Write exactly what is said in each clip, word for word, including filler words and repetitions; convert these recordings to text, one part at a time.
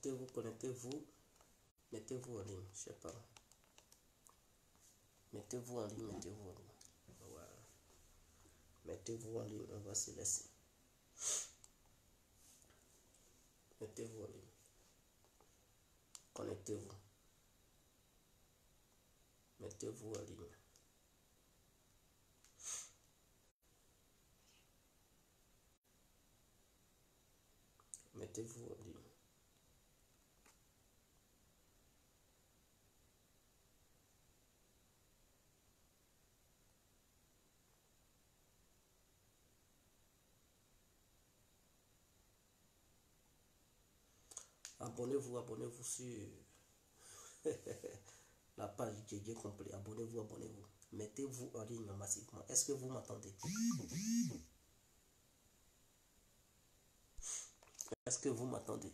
connectez-vous, connectez-vous. Mettez-vous en ligne, je sais pas. Mettez-vous en ligne, mettez-vous en ligne. Voilà. Mettez-vous en ligne, on va se laisser. Mettez-vous en ligne. Connectez-vous. Mettez-vous en ligne. Mettez-vous en ligne. Abonnez-vous, abonnez-vous sur la page J J complet. Abonnez-vous, abonnez-vous. Mettez-vous en ligne massivement. Est-ce que vous m'entendez? Est-ce que vous m'entendez?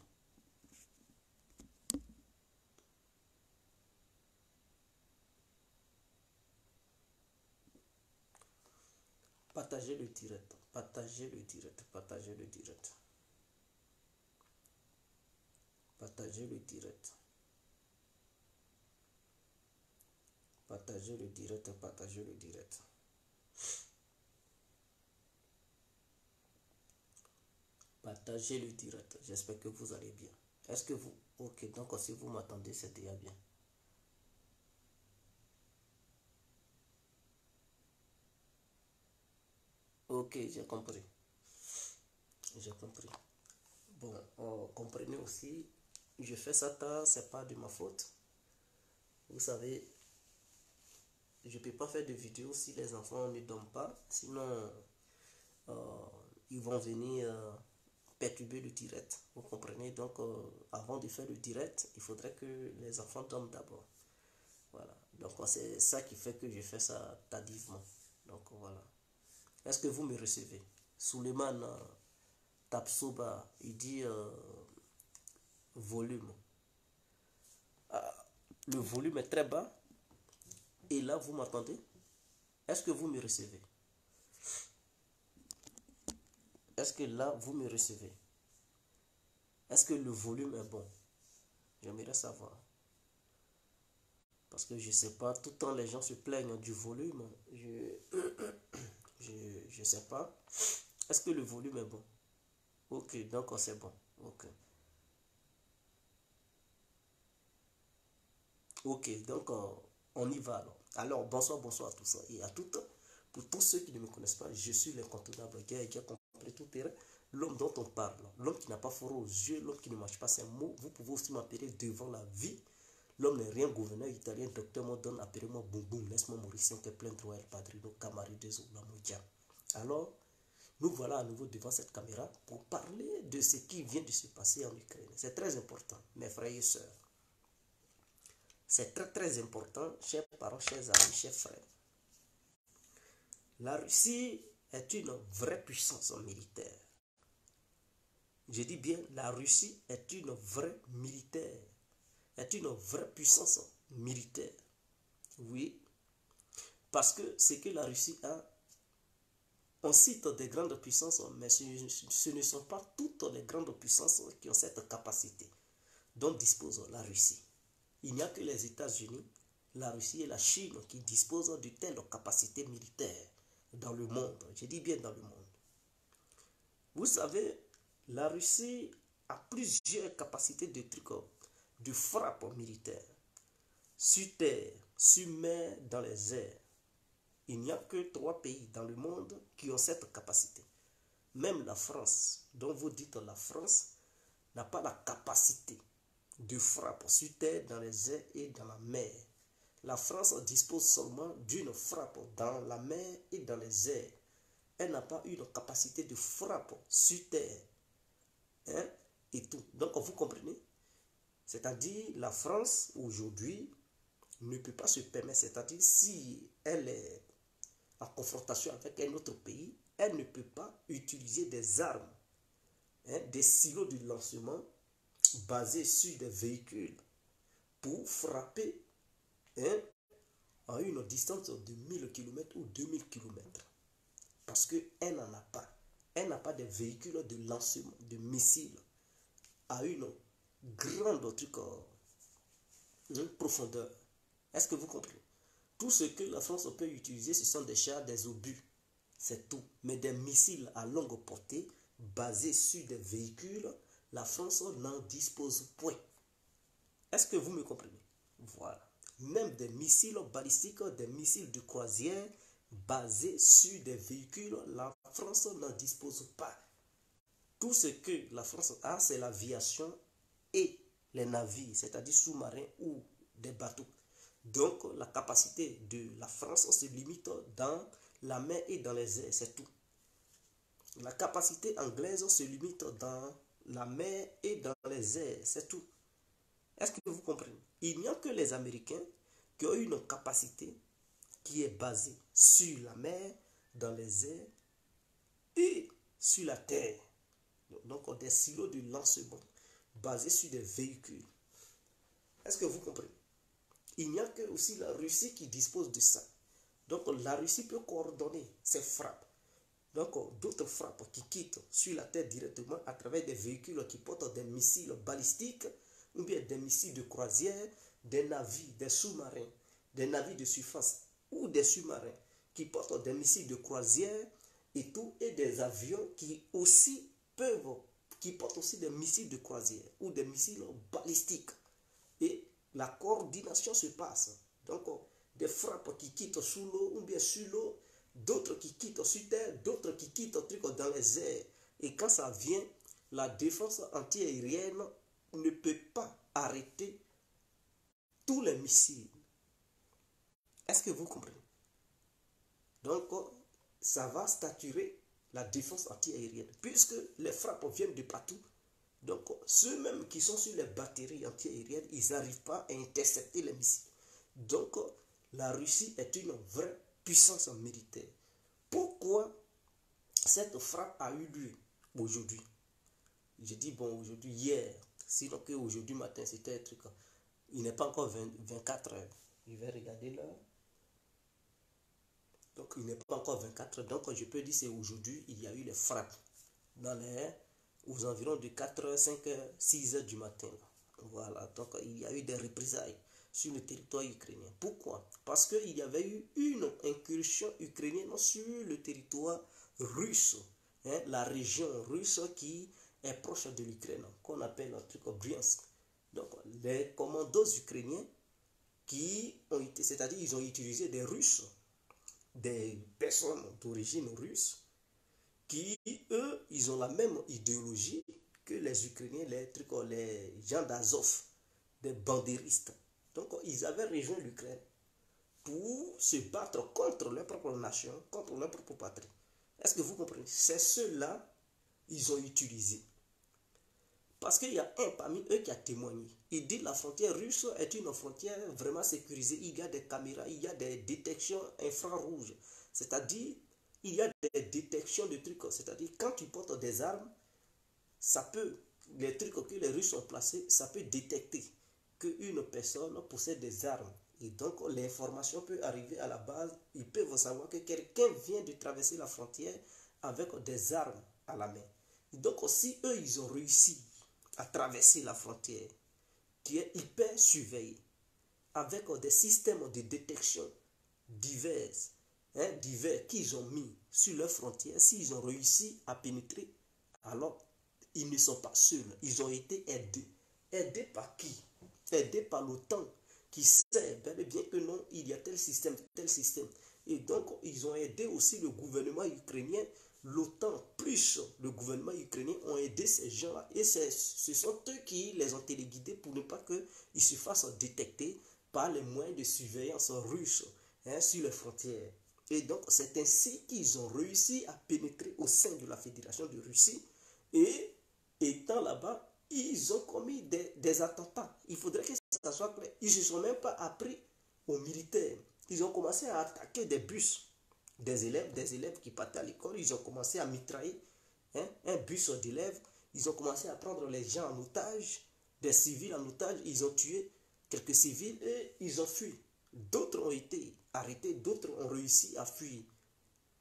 Partagez le direct. Partagez le direct. Partagez le direct. Partagez le direct. Partagez le direct. Partagez le direct. Partagez le direct. J'espère que vous allez bien. Est-ce que vous... Ok, donc si vous m'attendez, c'est déjà bien. Ok, j'ai compris. J'ai compris. Bon, oh, comprenez aussi, je fais ça tard, c'est pas de ma faute. Vous savez, je peux pas faire de vidéo si les enfants ne dorment pas. Sinon, euh, ils vont venir euh, perturber le direct. Vous comprenez? Donc, euh, avant de faire le direct, il faudrait que les enfants dorment d'abord. Voilà. Donc, c'est ça qui fait que je fais ça tardivement. Donc, voilà. Est-ce que vous me recevez? Suleiman euh, Tapsoba, il dit euh, volume. Ah, le volume est très bas. Et là, vous m'entendez? Est-ce que vous me recevez? Est-ce que là, vous me recevez? Est-ce que le volume est bon? J'aimerais savoir. Parce que je ne sais pas, tout le temps les gens se plaignent du volume. Je je ne sais pas. Est-ce que le volume est bon? Ok, donc c'est bon. Ok. Ok, donc euh, on y va alors. Alors, bonsoir, bonsoir à tous et à toutes. Pour tous ceux qui ne me connaissent pas, je suis l'incontournable qui a, qui a compris tout terrain. L'homme dont on parle, l'homme qui n'a pas froid aux yeux, l'homme qui ne mange pas ses mots. Vous pouvez aussi m'appeler devant la vie. L'homme n'est rien, gouverneur italien, docteur Modon, appelez-moi Boum Boum, laisse-moi Mauricien, que plein droit, El Padrino, Camari de Zola Modia. Alors, nous voilà à nouveau devant cette caméra pour parler de ce qui vient de se passer en Ukraine. C'est très important, mes frères et sœurs. C'est très très important, chers parents, chers amis, chers frères. La Russie est une vraie puissance militaire. Je dis bien, la Russie est une vraie militaire, est une vraie puissance militaire. Oui, parce que ce que la Russie a, on cite des grandes puissances, mais ce, ce ne sont pas toutes les grandes puissances qui ont cette capacité dont dispose la Russie. Il n'y a que les États-Unis, la Russie et la Chine qui disposent de telles capacités militaires dans le monde. Je dis bien dans le monde. Vous savez, la Russie a plusieurs capacités de trucs, de frappe militaire. Sur terre, sur mer, dans les airs. Il n'y a que trois pays dans le monde qui ont cette capacité. Même la France, dont vous dites la France, n'a pas la capacité de frappe sur terre, dans les airs et dans la mer. La France dispose seulement d'une frappe dans la mer et dans les airs. Elle n'a pas une capacité de frappe sur terre. Hein, et tout. Donc vous comprenez? C'est-à-dire la France aujourd'hui ne peut pas se permettre, c'est-à-dire si elle est en confrontation avec un autre pays, elle ne peut pas utiliser des armes, hein, des silos de lancement basés sur des véhicules pour frapper, hein, à une distance de mille kilomètres ou deux mille kilomètres. Parce qu'elle n'en a pas. Elle n'a pas de véhicules de lancement de missiles à une grande truc, euh, profondeur. Est-ce que vous comprenez? Tout ce que la France peut utiliser, ce sont des chars, des obus. C'est tout. Mais des missiles à longue portée, basés sur des véhicules, la France n'en dispose point. Est-ce que vous me comprenez? Voilà. Même des missiles balistiques, des missiles de croisière, basés sur des véhicules, la France n'en dispose pas. Tout ce que la France a, c'est l'aviation et les navires, c'est-à-dire sous-marins ou des bateaux. Donc, la capacité de la France se limite dans la mer et dans les airs, c'est tout. La capacité anglaise se limite dans la mer et dans les airs, c'est tout. Est-ce que vous comprenez? Il n'y a que les Américains qui ont une capacité qui est basée sur la mer, dans les airs et sur la terre. Donc, des silos de lancement basés sur des véhicules. Est-ce que vous comprenez? Il n'y a que aussi la Russie qui dispose de ça. Donc, la Russie peut coordonner ses frappes. Donc, d'autres frappes qui quittent sur la terre directement à travers des véhicules qui portent des missiles balistiques ou bien des missiles de croisière, des navires, des sous-marins, des navires de surface ou des sous-marins qui portent des missiles de croisière et tout, et des avions qui aussi peuvent, qui portent aussi des missiles de croisière ou des missiles balistiques. Et la coordination se passe. Donc, des frappes qui quittent sous l'eau ou bien sur l'eau, d'autres qui quittent sur terre, d'autres qui quittent dans les airs. Et quand ça vient, la défense antiaérienne ne peut pas arrêter tous les missiles. Est-ce que vous comprenez? Donc, ça va statuer la défense antiaérienne, puisque les frappes viennent de partout. Donc, ceux-mêmes qui sont sur les batteries antiaériennes, ils n'arrivent pas à intercepter les missiles. Donc, la Russie est une vraie puissance militaire. Pourquoi cette frappe a eu lieu aujourd'hui? Je dis, bon, aujourd'hui, hier, sinon qu'aujourd'hui matin, c'était un truc. Il n'est pas encore vingt, vingt-quatre heures. Je vais regarder là. Donc, il n'est pas encore vingt-quatre heures. Donc, je peux dire que c'est aujourd'hui, il y a eu les frappes dans les aux environs de quatre heures, cinq heures, six heures du matin. Voilà, donc il y a eu des représailles sur le territoire ukrainien. Pourquoi? Parce qu'il y avait eu une incursion ukrainienne sur le territoire russe, hein, la région russe qui est proche de l'Ukraine, qu'on appelle le truc Bryansk. Donc les commandos ukrainiens qui ont été, c'est-à-dire ils ont utilisé des Russes, des personnes d'origine russe, qui, eux, ils ont la même idéologie que les Ukrainiens, les, trucs, les gens d'Azov, des bandéristes. Donc, ils avaient rejoint l'Ukraine pour se battre contre leur propre nation, contre leur propre patrie. Est-ce que vous comprenez? C'est ceux-là ils ont utilisé. Parce qu'il y a un parmi eux qui a témoigné. Il dit que la frontière russe est une frontière vraiment sécurisée. Il y a des caméras, il y a des détections infrarouges. C'est-à-dire, il y a des détections de trucs. C'est-à-dire, quand tu portes des armes, ça peut, les trucs que les Russes ont placés, ça peut détecter qu'une personne possède des armes. Et donc, l'information peut arriver à la base. Ils peuvent savoir que quelqu'un vient de traverser la frontière avec des armes à la main. Et donc, si eux, ils ont réussi à traverser la frontière, qui est hyper surveillée, avec des systèmes de détection divers, hein, divers qu'ils ont mis sur leur frontière, s'ils ont réussi à pénétrer, alors ils ne sont pas seuls, ils ont été aidés. Aidés par qui? Aidés par l'OTAN, qui sait bel et bien que non, il y a tel système, tel système. Et donc, ils ont aidé aussi le gouvernement ukrainien. L'OTAN plus le gouvernement ukrainien ont aidé ces gens-là. Et ce sont eux qui les ont téléguidés pour ne pas qu'ils se fassent détecter par les moyens de surveillance russes, hein, sur les frontières. Et donc, c'est ainsi qu'ils ont réussi à pénétrer au sein de la Fédération de Russie. Et étant là-bas, ils ont commis des, des attentats. Il faudrait que ça soit clair. Ils ne se sont même pas appris aux militaires. Ils ont commencé à attaquer des bus. Des élèves, des élèves qui partaient à l'école, ils ont commencé à mitrailler, hein, un bus d'élèves. Ils ont commencé à prendre les gens en otage, des civils en otage. Ils ont tué quelques civils et ils ont fui. D'autres ont été arrêtés, d'autres ont réussi à fuir.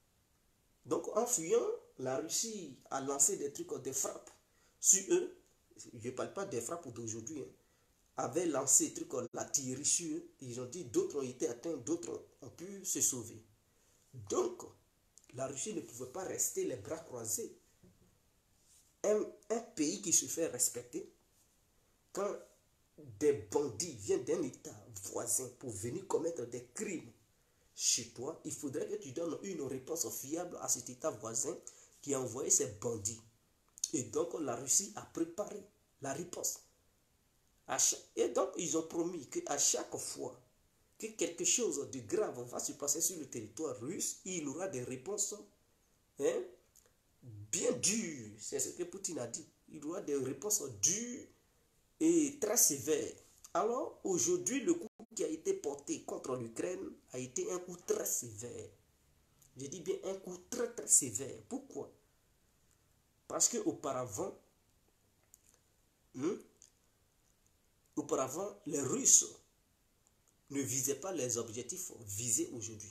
Donc en fuyant, la Russie a lancé des trucs, des frappes sur eux. je ne parle pas des frappes d'aujourd'hui, hein, avaient lancé truc, l'artillerie sur eux, ils ont dit d'autres ont été atteints, d'autres ont pu se sauver. Donc, la Russie ne pouvait pas rester les bras croisés. Un, un pays qui se fait respecter, quand des bandits viennent d'un État voisin pour venir commettre des crimes chez toi, il faudrait que tu donnes une réponse fiable à cet État voisin qui a envoyé ces bandits. Et donc, la Russie a préparé la réponse. Et donc, ils ont promis qu'à chaque fois que quelque chose de grave va se passer sur le territoire russe, il y aura des réponses, hein, bien dures. C'est ce que Poutine a dit. Il y aura des réponses dures et très sévères. Alors, aujourd'hui, le coup qui a été porté contre l'Ukraine a été un coup très sévère. Je dis bien un coup très très sévère. Pourquoi? Parce qu'auparavant, hmm, auparavant, les Russes ne visaient pas les objectifs visés aujourd'hui.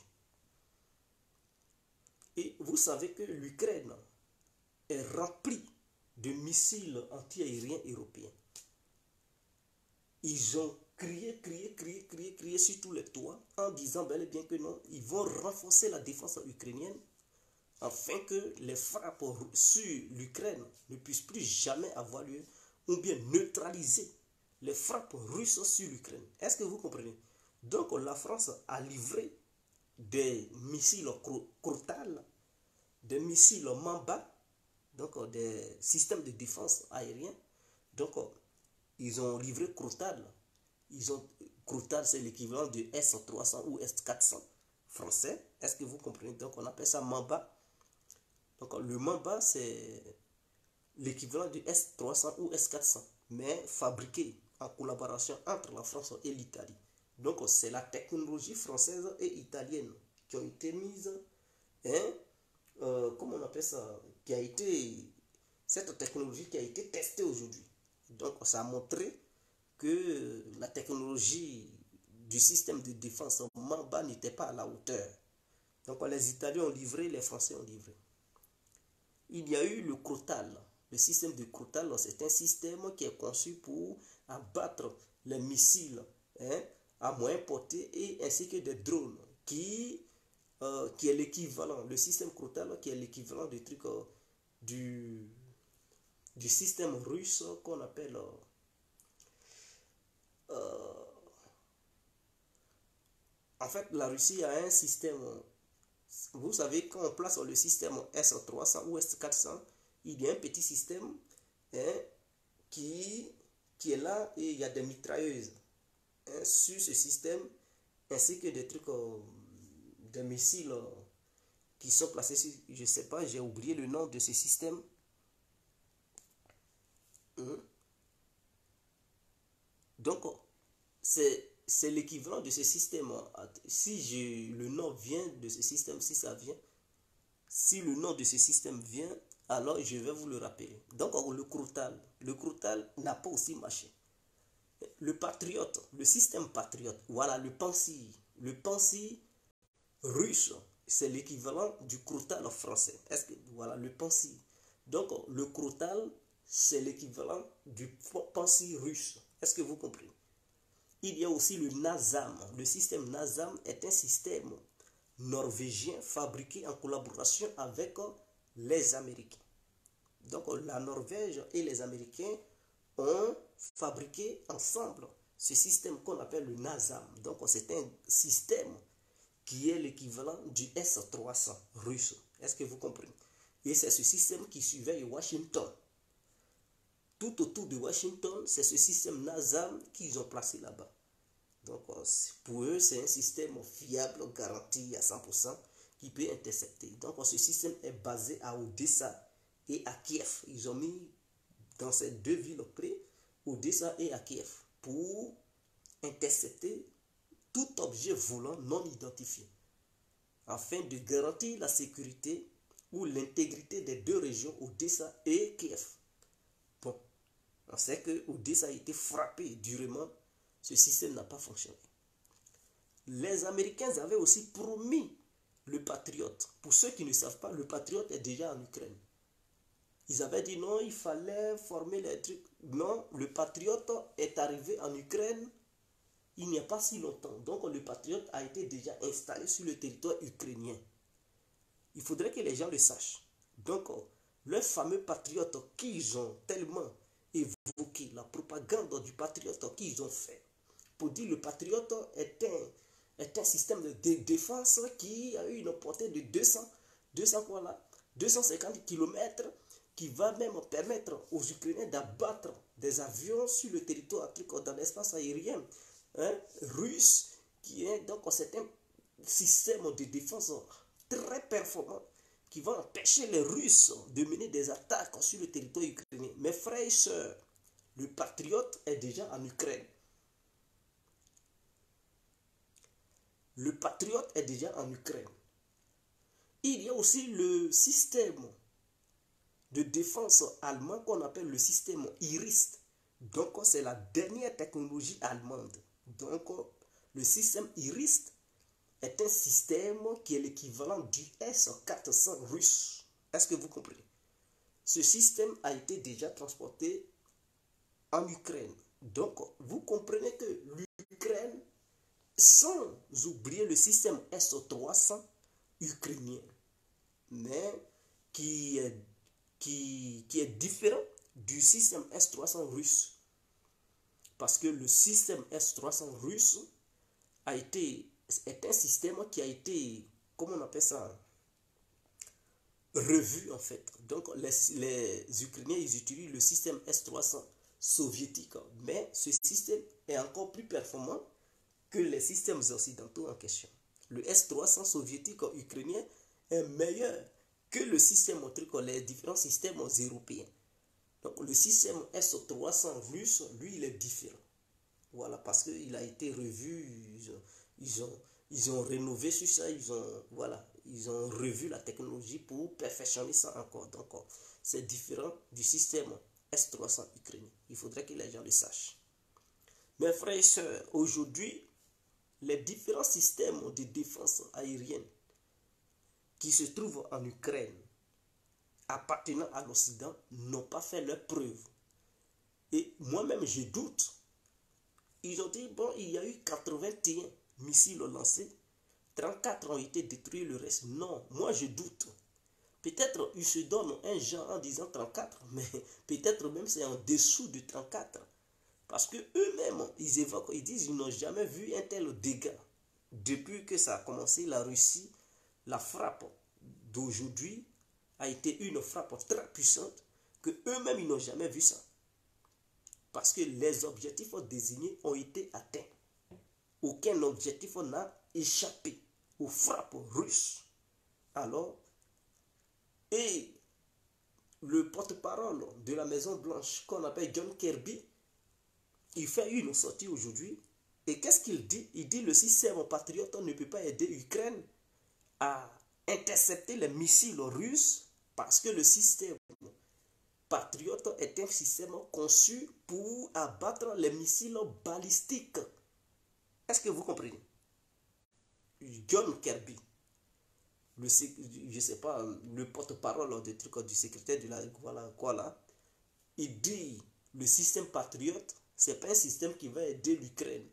Et vous savez que l'Ukraine est remplie de missiles anti-aériens européens. Ils ont crié, crié, crié, crié, crié sur tous les toits en disant bel et bien que non, ils vont renforcer la défense ukrainienne afin que les frappes sur l'Ukraine ne puissent plus jamais avoir lieu ou bien neutraliser les frappes russes sur l'Ukraine. Est-ce que vous comprenez? Donc la France a livré des missiles Crotale, des missiles Mamba, donc des systèmes de défense aériens. Donc ils ont livré Crotale. Ils ont Crotale, c'est l'équivalent de S trois cents ou S quatre cents français. Est-ce que vous comprenez? Donc on appelle ça Mamba. Donc le Mamba, c'est l'équivalent du S trois cents ou S quatre cents, mais fabriqué en collaboration entre la France et l'Italie. Donc c'est la technologie française et italienne qui ont été mises, hein, euh, comment on appelle ça, qui a été, cette technologie qui a été testée aujourd'hui. Donc ça a montré que la technologie du système de défense Mamba n'était pas à la hauteur. Donc les Italiens ont livré, les Français ont livré. Il y a eu le Crotale. Le système de Crotale, c'est un système qui est conçu pour abattre les missiles, hein, à moyenne portée et ainsi que des drones qui, euh, qui est l'équivalent, le système Crotale qui est l'équivalent du truc euh, du, du système russe qu'on appelle euh, en fait la Russie a un système, vous savez, quand on place le système S trois cents ou S quatre cents, il y a un petit système, hein, qui, qui est là et il y a des mitrailleuses, hein, sur ce système, ainsi que des trucs, euh, des missiles euh, qui sont placés sur, je sais pas, j'ai oublié le nom de ce système. Hein? Donc, c'est c'est l'équivalent de ce système. Si je, le nom vient de ce système, si ça vient, si le nom de ce système vient, alors je vais vous le rappeler. Donc le Crotale, le Crotale n'a pas aussi marché. Le Patriote, le système Patriote, voilà le Pantsir. Le Pantsir russe, c'est l'équivalent du Crotale français. Est-ce que voilà le Pantsir. Donc le Crotale, c'est l'équivalent du Pantsir russe. Est-ce que vous comprenez? Il y a aussi le NASAM. Le système NASAM est un système norvégien fabriqué en collaboration avec les Américains. Donc la Norvège et les Américains ont fabriqué ensemble ce système qu'on appelle le NASAM. Donc c'est un système qui est l'équivalent du S trois cents russe. Est-ce que vous comprenez? Et c'est ce système qui surveille Washington. Tout autour de Washington, c'est ce système NASAM qu'ils ont placé là-bas. Donc pour eux, c'est un système fiable, garanti à cent pour cent, qui peut intercepter. Donc ce système est basé à Odessa et à Kiev. Ils ont mis dans ces deux villes clés, Odessa et à Kiev, pour intercepter tout objet volant non identifié, afin de garantir la sécurité ou l'intégrité des deux régions, Odessa et Kiev. Bon, on sait que Odessa a été frappé durement, ce système n'a pas fonctionné. Les Américains avaient aussi promis le Patriote. Pour ceux qui ne savent pas, le Patriote est déjà en Ukraine. Ils avaient dit non, il fallait former les trucs. Non, le Patriote est arrivé en Ukraine il n'y a pas si longtemps. Donc le Patriote a été déjà installé sur le territoire ukrainien. Il faudrait que les gens le sachent. Donc le fameux Patriote qu'ils ont tellement évoqué, la propagande du Patriote qu'ils ont fait, pour dire le Patriote est un, est un système de défense qui a eu une portée de deux cents, deux cents quoi là, deux cent cinquante kilomètres, qui va même permettre aux Ukrainiens d'abattre des avions sur le territoire, dans l'espace aérien hein, russe, qui est donc c'est un système de défense très performant qui va empêcher les Russes de mener des attaques sur le territoire ukrainien. Mes frères et sœurs, le Patriote est déjà en Ukraine. Le Patriote est déjà en Ukraine. Il y a aussi le système de défense allemand qu'on appelle le système IRIS. Donc, c'est la dernière technologie allemande. Donc, le système IRIS est un système qui est l'équivalent du S quatre cents russe. Est-ce que vous comprenez? Ce système a été déjà transporté en Ukraine. Donc, vous comprenez que l'Ukraine, sans oublier le système S trois cents ukrainien, mais qui est, qui, qui est différent du système S trois cents russe. Parce que le système S trois cents russe a été, est un système qui a été, comment on appelle ça, revu en fait. Donc les, les Ukrainiens, ils utilisent le système S trois cents soviétique. Mais ce système est encore plus performant que les systèmes occidentaux en question. Le S trois cents soviétique ukrainien est meilleur que le système, les différents systèmes européens. Donc le système S trois cents russe, lui, il est différent. Voilà, parce qu'il a été revu, ils ont, ils ont, ils ont rénové sur ça, ils ont, voilà, ils ont revu la technologie pour perfectionner ça encore. Donc c'est différent du système S trois cents ukrainien. Il faudrait que les gens le sachent. Mes frères et sœurs, aujourd'hui, les différents systèmes de défense aérienne qui se trouvent en Ukraine, appartenant à l'Occident, n'ont pas fait leur preuve. Et moi-même, je doute. Ils ont dit, bon, il y a eu quatre-vingt-et un missiles lancés, trente-quatre ont été détruits, le reste. Non, moi je doute. Peut-être ils se donnent un genre en disant trente-quatre, mais peut-être même c'est en dessous de trente-quatre. Parce que eux-mêmes, ils évoquent, ils disent, ils n'ont jamais vu un tel dégât. Depuis que ça a commencé, la Russie, la frappe d'aujourd'hui a été une frappe très puissante que eux-mêmes, ils n'ont jamais vu ça. Parce que les objectifs désignés ont été atteints. Aucun objectif n'a échappé aux frappes russes. Alors, et le porte-parole de la Maison Blanche, qu'on appelle John Kirby, il fait une sortie aujourd'hui. Et qu'est-ce qu'il dit? Il dit que le système patriote ne peut pas aider l'Ukraine à intercepter les missiles russes parce que le système patriote est un système conçu pour abattre les missiles balistiques. Est-ce que vous comprenez? John Kirby, le, je sais pas, le porte-parole du, du secrétaire de la voilà, quoi là, il dit le système patriote, c'est pas un système qui va aider l'Ukraine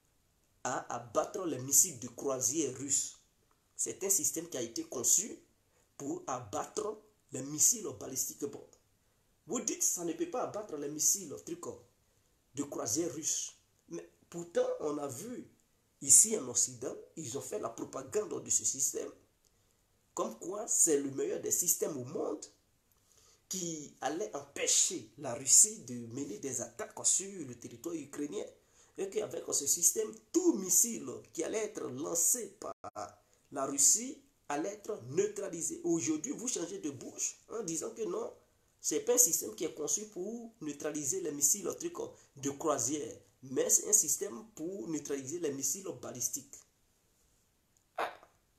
à abattre les missiles de croisière russes. C'est un système qui a été conçu pour abattre les missiles balistiques. Bon, vous dites que ça ne peut pas abattre les missiles de croisière russes. Mais pourtant, on a vu ici en Occident, ils ont fait la propagande de ce système. Comme quoi, c'est le meilleur des systèmes au monde qui allait empêcher la Russie de mener des attaques sur le territoire ukrainien. Et qu'avec ce système, tout missile qui allait être lancé par la Russie allait être neutralisé. Aujourd'hui, vous changez de bouche en disant que non, ce n'est pas un système qui est conçu pour neutraliser les missiles de croisière, mais c'est un système pour neutraliser les missiles balistiques. Ah.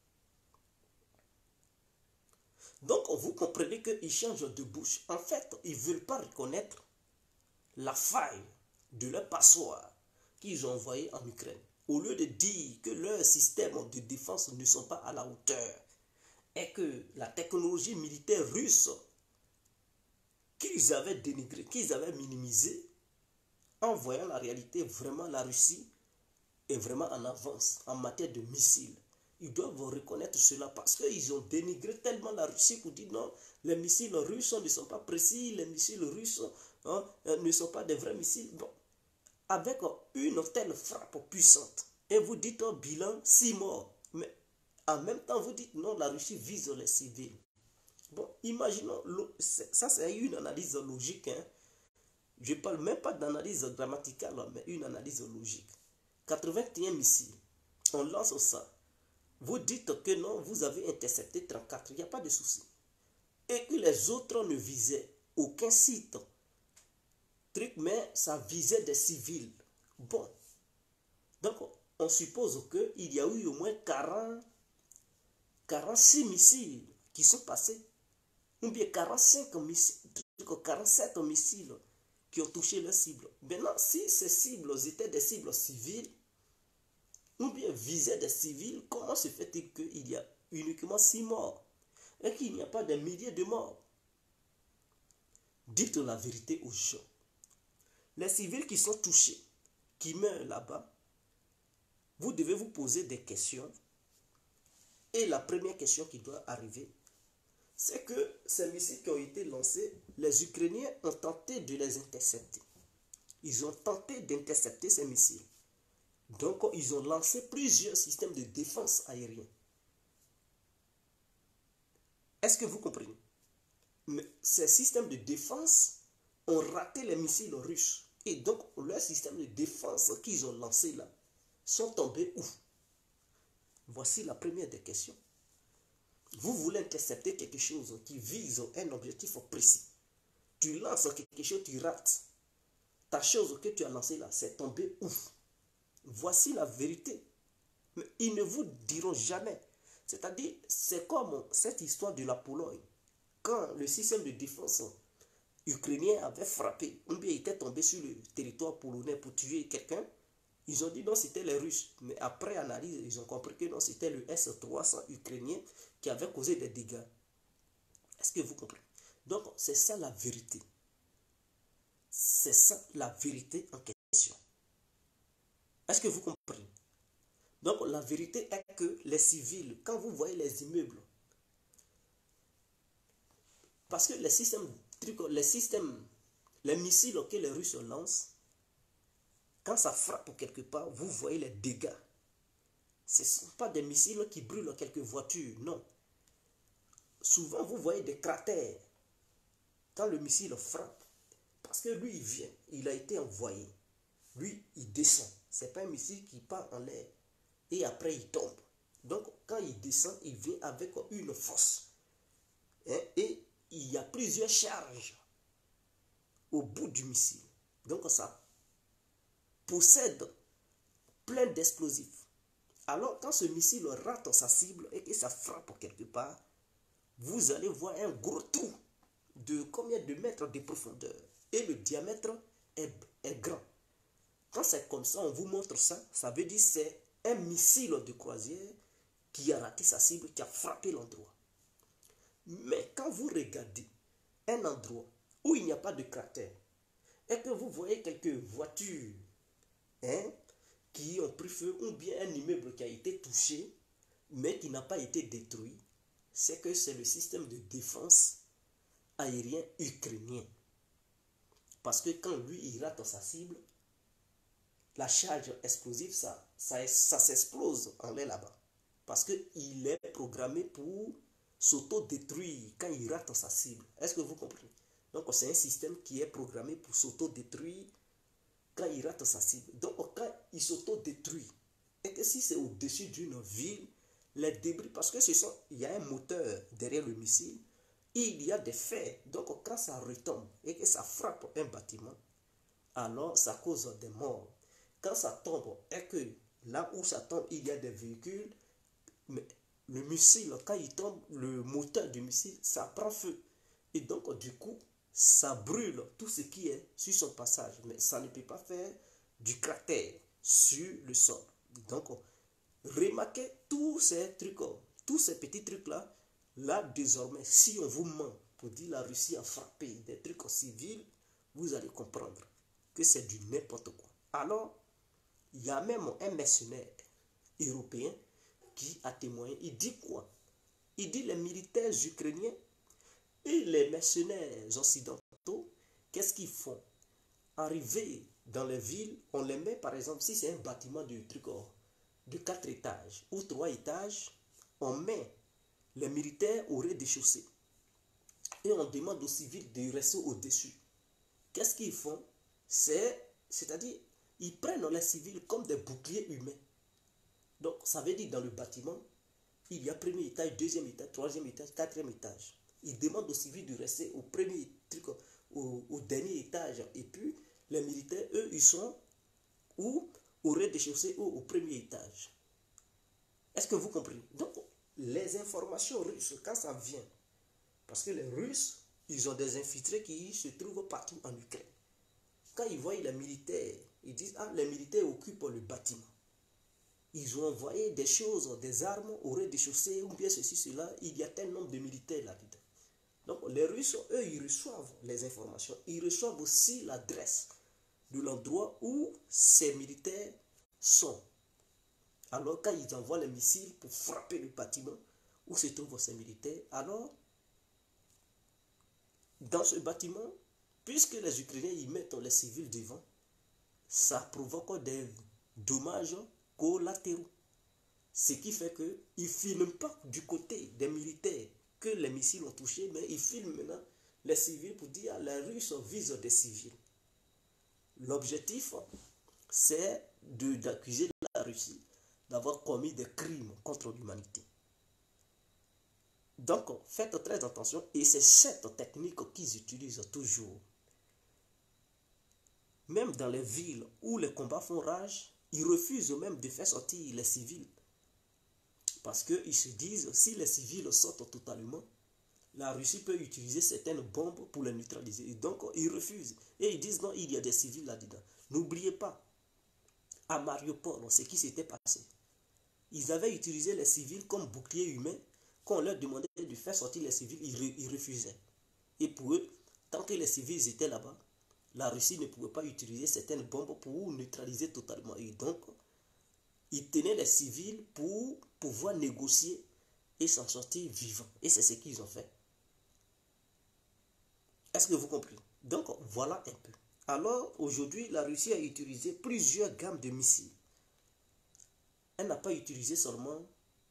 Donc, vous comprenez qu'ils changent de bouche. En fait, ils ne veulent pas reconnaître la faille de leur passoire qu'ils ont envoyé en Ukraine. Au lieu de dire que leurs systèmes de défense ne sont pas à la hauteur et que la technologie militaire russe qu'ils avaient dénigré, qu'ils avaient minimisé, en voyant la réalité, vraiment la Russie est vraiment en avance en matière de missiles. Ils doivent reconnaître cela parce qu'ils ont dénigré tellement la Russie pour dire non, les missiles russes ne sont pas précis, les missiles russes hein, ne sont pas des vrais missiles. Bon, avec une telle frappe puissante, et vous dites au bilan six morts, mais en même temps vous dites non, la Russie vise les civils. Bon, imaginons, ça c'est une analyse logique, hein. Je ne parle même pas d'analyse grammaticale, mais une analyse logique. quatre-vingt-un missiles, on lance ça. Vous dites que non, vous avez intercepté trente-quatre, il n'y a pas de souci. Et que les autres ne visaient aucun site, truc, mais ça visait des civils. Bon, donc on suppose qu'il y a eu au moins quarante, quarante-six missiles qui sont passés, ou bien quarante-cinq missiles, quarante-sept missiles qui ont touché leur cible. Maintenant, si ces cibles étaient des cibles civiles, ou bien visaient des civils, comment se fait-il qu'il y a uniquement six morts et qu'il n'y a pas des milliers de morts? Dites la vérité aux gens. Les civils qui sont touchés, qui meurent là-bas, vous devez vous poser des questions. Et la première question qui doit arriver, c'est que ces missiles qui ont été lancés, les Ukrainiens ont tenté de les intercepter. Ils ont tenté d'intercepter ces missiles. Donc, ils ont lancé plusieurs systèmes de défense aérienne. Est-ce que vous comprenez? Mais ces systèmes de défense ont raté les missiles russes. Et donc, leurs systèmes de défense qu'ils ont lancés là sont tombés où? Voici la première des questions. Vous voulez intercepter quelque chose qui vise un objectif précis. Tu lances quelque chose, tu rates. Ta chose que tu as lancée là, c'est tombé où? Voici la vérité. Mais ils ne vous diront jamais. C'est-à-dire, c'est comme cette histoire de la Pologne. Quand le système de défense ukrainien avait frappé, ou bien était tombé sur le territoire polonais pour tuer quelqu'un, ils ont dit non, c'était les Russes. Mais après analyse, ils ont compris que non, c'était le S trois cents ukrainien qui avait causé des dégâts. Est-ce que vous comprenez? Donc, c'est ça la vérité. C'est ça la vérité en question. Est-ce que vous comprenez? Donc, la vérité est que les civils, quand vous voyez les immeubles, parce que les systèmes, les systèmes, les missiles que les Russes lancent, quand ça frappe quelque part, vous voyez les dégâts. Ce ne sont pas des missiles qui brûlent quelques voitures, non. Souvent, vous voyez des cratères quand le missile frappe. Parce que lui, il vient, il a été envoyé. Lui, il descend. Ce n'est pas un missile qui part en l'air. Et après, il tombe. Donc, quand il descend, il vient avec une force. Hein, et il y a plusieurs charges au bout du missile. Donc, ça possède plein d'explosifs. Alors, quand ce missile rate sa cible et que ça frappe quelque part, vous allez voir un gros trou de combien de mètres de profondeur. Et le diamètre est, est grand. Quand c'est comme ça, on vous montre ça, ça veut dire que c'est un missile de croisière qui a raté sa cible, qui a frappé l'endroit. Mais quand vous regardez un endroit où il n'y a pas de cratère et que vous voyez quelques voitures hein, qui ont pris feu ou bien un immeuble qui a été touché mais qui n'a pas été détruit, c'est que c'est le système de défense aérien ukrainien. Parce que quand lui, il rate sa cible, la charge explosive, ça, ça, ça s'explose en l'air là-bas. Parce qu'il est programmé pour s'auto-détruire quand il rate sa cible. Est-ce que vous comprenez? Donc, c'est un système qui est programmé pour s'auto-détruire quand il rate sa cible. Donc, quand il s'auto-détruit, et que si c'est au-dessus d'une ville, les débris, parce que ce sont, il y a un moteur derrière le missile, il y a des fers. Donc, quand ça retombe et que ça frappe un bâtiment, alors ça cause des morts. Quand ça tombe et que là où ça tombe, il y a des véhicules, mais le missile, quand il tombe, le moteur du missile, ça prend feu. Et donc, du coup, ça brûle tout ce qui est sur son passage. Mais ça ne peut pas faire du cratère sur le sol. Donc, remarquez tous ces trucs, tous ces petits trucs-là. Là, désormais, si on vous ment pour dire la Russie a frappé des trucs civils, vous allez comprendre que c'est du n'importe quoi. Alors, il y a même un mercenaire européen qui a témoigné. Il dit quoi? Il dit les militaires ukrainiens et les mercenaires occidentaux, qu'est-ce qu'ils font? Arriver dans les villes, on les met par exemple, si c'est un bâtiment de, truc, de quatre étages ou trois étages, on met les militaires au rez-de-chaussée. Et on demande aux civils de rester au-dessus. Qu'est-ce qu'ils font? C'est, c'est-à-dire, ils prennent les civils comme des boucliers humains. Donc, ça veut dire dans le bâtiment, il y a premier étage, deuxième étage, troisième étage, quatrième étage. Ils demandent aux civils de rester au premier truc, au, au dernier étage. Et puis, les militaires, eux, ils sont ou au rez-de-chaussée ou au premier étage. Est-ce que vous comprenez? Donc, les informations russes, quand ça vient, parce que les Russes, ils ont des infiltrés qui se trouvent partout en Ukraine. Quand ils voient les militaires, ils disent, ah, les militaires occupent le bâtiment. Ils ont envoyé des choses, des armes au rez-de-chaussée, ou bien ceci, cela. Il y a tel nombre de militaires là-dedans. Donc, les Russes, eux, ils reçoivent les informations. Ils reçoivent aussi l'adresse de l'endroit où ces militaires sont. Alors, quand ils envoient les missiles pour frapper le bâtiment où se trouvent ces militaires, alors, dans ce bâtiment, puisque les Ukrainiens y mettent les civils devant, ça provoque des dommages collatéraux. Ce qui fait qu'ils ne filment pas du côté des militaires que les missiles ont touché, mais ils filment maintenant les civils pour dire que les Russes visent des civils. L'objectif, c'est d'accuser la Russie d'avoir commis des crimes contre l'humanité. Donc, faites très attention, et c'est cette technique qu'ils utilisent toujours. Même dans les villes où les combats font rage, ils refusent même de faire sortir les civils. Parce qu'ils se disent, si les civils sortent totalement, la Russie peut utiliser certaines bombes pour les neutraliser. Et donc, ils refusent. Et ils disent, non, il y a des civils là-dedans. N'oubliez pas, à Mariupol, ce qui s'était passé. Ils avaient utilisé les civils comme boucliers humains. Quand on leur demandait de faire sortir les civils, ils, ils refusaient. Et pour eux, tant que les civils étaient là-bas, la Russie ne pouvait pas utiliser certaines bombes pour neutraliser totalement. Et donc, ils tenaient les civils pour pouvoir négocier et s'en sortir vivants. Et c'est ce qu'ils ont fait. Est-ce que vous comprenez? Donc, voilà un peu. Alors, aujourd'hui, la Russie a utilisé plusieurs gammes de missiles. Elle n'a pas utilisé seulement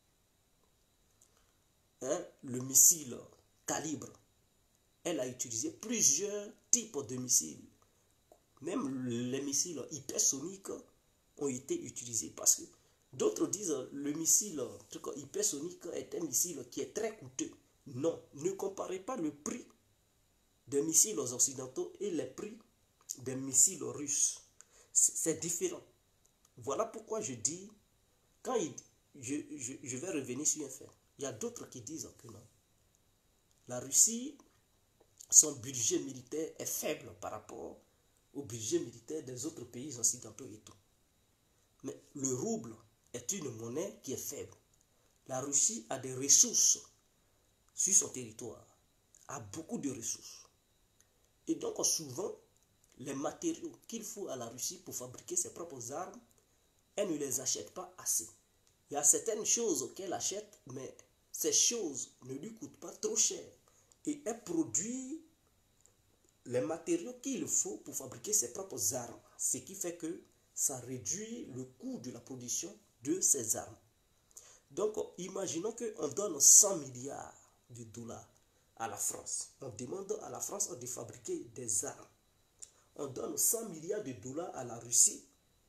hein, le missile calibre. Elle a utilisé plusieurs types de missiles. Même les missiles hypersoniques ont été utilisés parce que d'autres disent le missile hypersonique est un missile qui est très coûteux. Non, ne comparez pas le prix des missiles occidentaux et les prix des missiles russes. C'est différent. Voilà pourquoi je dis, quand il, je, je, je vais revenir sur un fait, il y a d'autres qui disent que non. La Russie, son budget militaire est faible par rapport au budget militaire des autres pays occidentaux et tout. Mais le rouble est une monnaie qui est faible. La Russie a des ressources sur son territoire, a beaucoup de ressources. Et donc souvent, les matériaux qu'il faut à la Russie pour fabriquer ses propres armes, elle ne les achète pas assez. Il y a certaines choses qu'elle achète, mais ces choses ne lui coûtent pas trop cher. Et elle produit les matériaux qu'il faut pour fabriquer ses propres armes. Ce qui fait que ça réduit le coût de la production de ces armes. Donc, imaginons qu'on donne cent milliards de dollars à la France. On demande à la France de fabriquer des armes. On donne cent milliards de dollars à la Russie.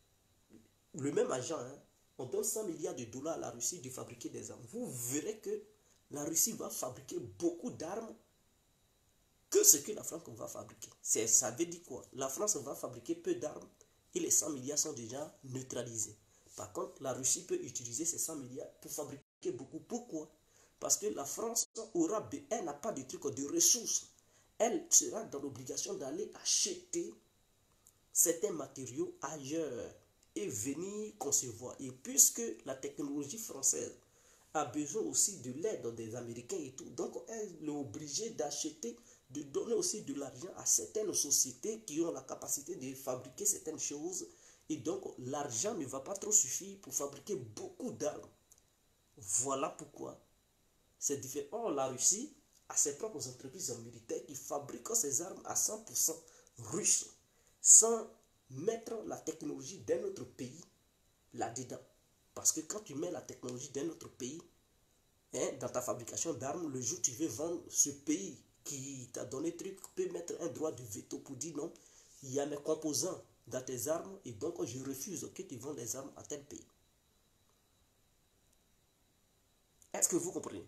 Le même agent, hein, on donne cent milliards de dollars à la Russie de fabriquer des armes. Vous verrez que la Russie va fabriquer beaucoup d'armes que ce que la France va fabriquer. Ça veut dire quoi? La France va fabriquer peu d'armes et les cent milliards sont déjà neutralisés. Par contre, la Russie peut utiliser ces cent milliards pour fabriquer beaucoup. Pourquoi? Parce que la France aura, elle n'a pas de trucs de ressources. Elle sera dans l'obligation d'aller acheter certains matériaux ailleurs et venir concevoir. Et puisque la technologie française a besoin aussi de l'aide des Américains et tout. Donc, elle est obligée d'acheter, de donner aussi de l'argent à certaines sociétés qui ont la capacité de fabriquer certaines choses. Et donc, l'argent ne va pas trop suffire pour fabriquer beaucoup d'armes. Voilà pourquoi c'est différent. Or, la Russie a ses propres entreprises militaires qui fabriquent ses armes à cent pour cent russes, sans mettre la technologie d'un autre pays là-dedans. Parce que quand tu mets la technologie d'un autre pays hein, dans ta fabrication d'armes, le jour où tu veux vendre, ce pays qui t'a donné truc peut mettre un droit de veto pour dire non, il y a mes composants dans tes armes et donc je refuse que tu vendes les armes à tel pays. Est-ce que vous comprenez?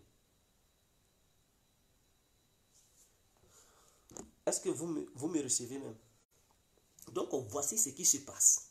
Est-ce que vous me, vous me recevez même? Donc voici ce qui se passe.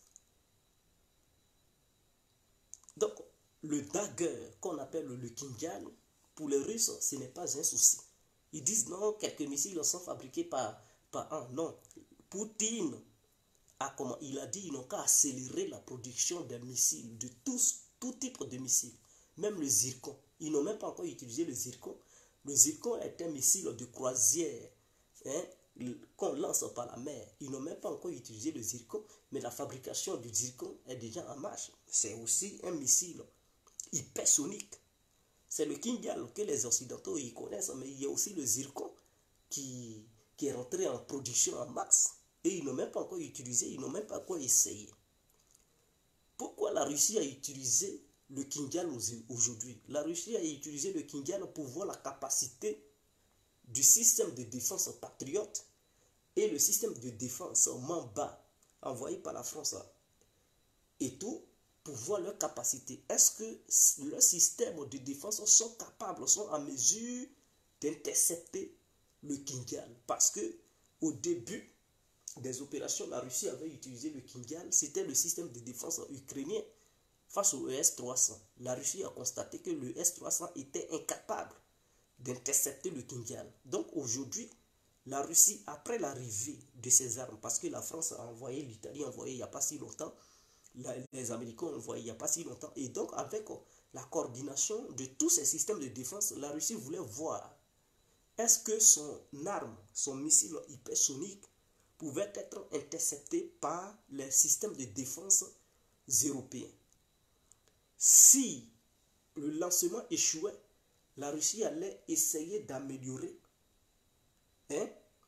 Donc le dagger qu'on appelle le Kinjal, pour les Russes, ce n'est pas un souci. Ils disent non, quelques missiles sont fabriqués par, par an. Non, Poutine a comment il a dit ils n'ont qu'à accélérer la production des missiles, de tous, tout type de missiles, même le Zircon. Ils n'ont même pas encore utilisé le Zircon. Le Zircon est un missile de croisière hein, qu'on lance par la mer. Ils n'ont même pas encore utilisé le Zircon, mais la fabrication du Zircon est déjà en marche. C'est aussi un missile hypersonique. C'est le Kinjal que les Occidentaux y connaissent, mais il y a aussi le Zircon qui, qui est rentré en production en masse. Et ils n'ont même pas encore utilisé, ils n'ont même pas encore essayé. Pourquoi la Russie a utilisé le Kinjal aujourd'hui? La Russie a utilisé le Kinjal pour voir la capacité du système de défense patriote et le système de défense Mamba envoyé par la France et tout, pour voir leur capacité. Est-ce que leurs systèmes de défense sont capables, sont en mesure d'intercepter le Kinjal? Parce que au début des opérations, la Russie avait utilisé le Kinjal, c'était le système de défense ukrainien face au E S trois cents. La Russie a constaté que le S trois cents était incapable d'intercepter le Kinjal. Donc aujourd'hui, la Russie, après l'arrivée de ces armes, parce que la France a envoyé, l'Italie a envoyé il n'y a pas si longtemps, la, les Américains ont envoyé il n'y a pas si longtemps, et donc avec la coordination de tous ces systèmes de défense, la Russie voulait voir est-ce que son arme, son missile hypersonique pouvait être intercepté par les systèmes de défense européens. Si le lancement échouait, la Russie allait essayer d'améliorer hein,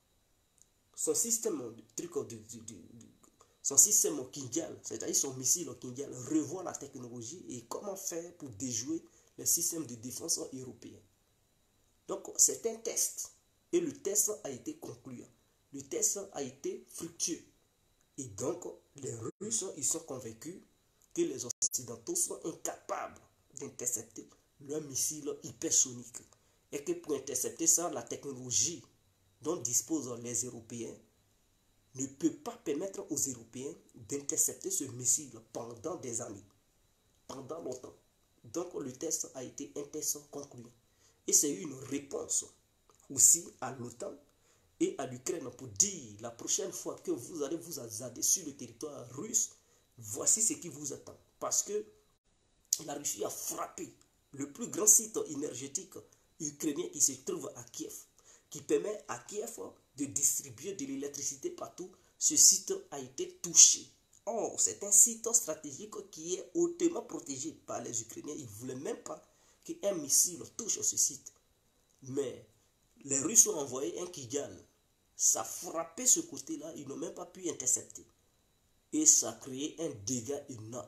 son système de, de, de, de, son système Kinjal, c'est-à-dire son missile Kinjal, revoir la technologie et comment faire pour déjouer les systèmes de défense européens. Donc c'est un test et le test a été concluant. Le test a été fructueux. Et donc les Russes ils sont convaincus que les Occidentaux sont incapables d'intercepter leur missile hypersonique. Et que pour intercepter ça, la technologie dont disposent les Européens ne peut pas permettre aux Européens d'intercepter ce missile pendant des années, pendant longtemps. Donc le test a été un test concluant. Et c'est une réponse aussi à l'OTAN et à l'Ukraine pour dire la prochaine fois que vous allez vous hasarder sur le territoire russe, voici ce qui vous attend. Parce que la Russie a frappé le plus grand site énergétique ukrainien qui se trouve à Kiev, qui permet à Kiev de distribuer de l'électricité partout. Ce site a été touché. Or, c'est un site stratégique qui est hautement protégé par les Ukrainiens. Ils ne voulaient même pas qu'un missile touche ce site. Mais les Russes ont envoyé un Kinjal. Ça a frappé ce côté-là. Ils n'ont même pas pu intercepter. Et ça a créé un dégât énorme.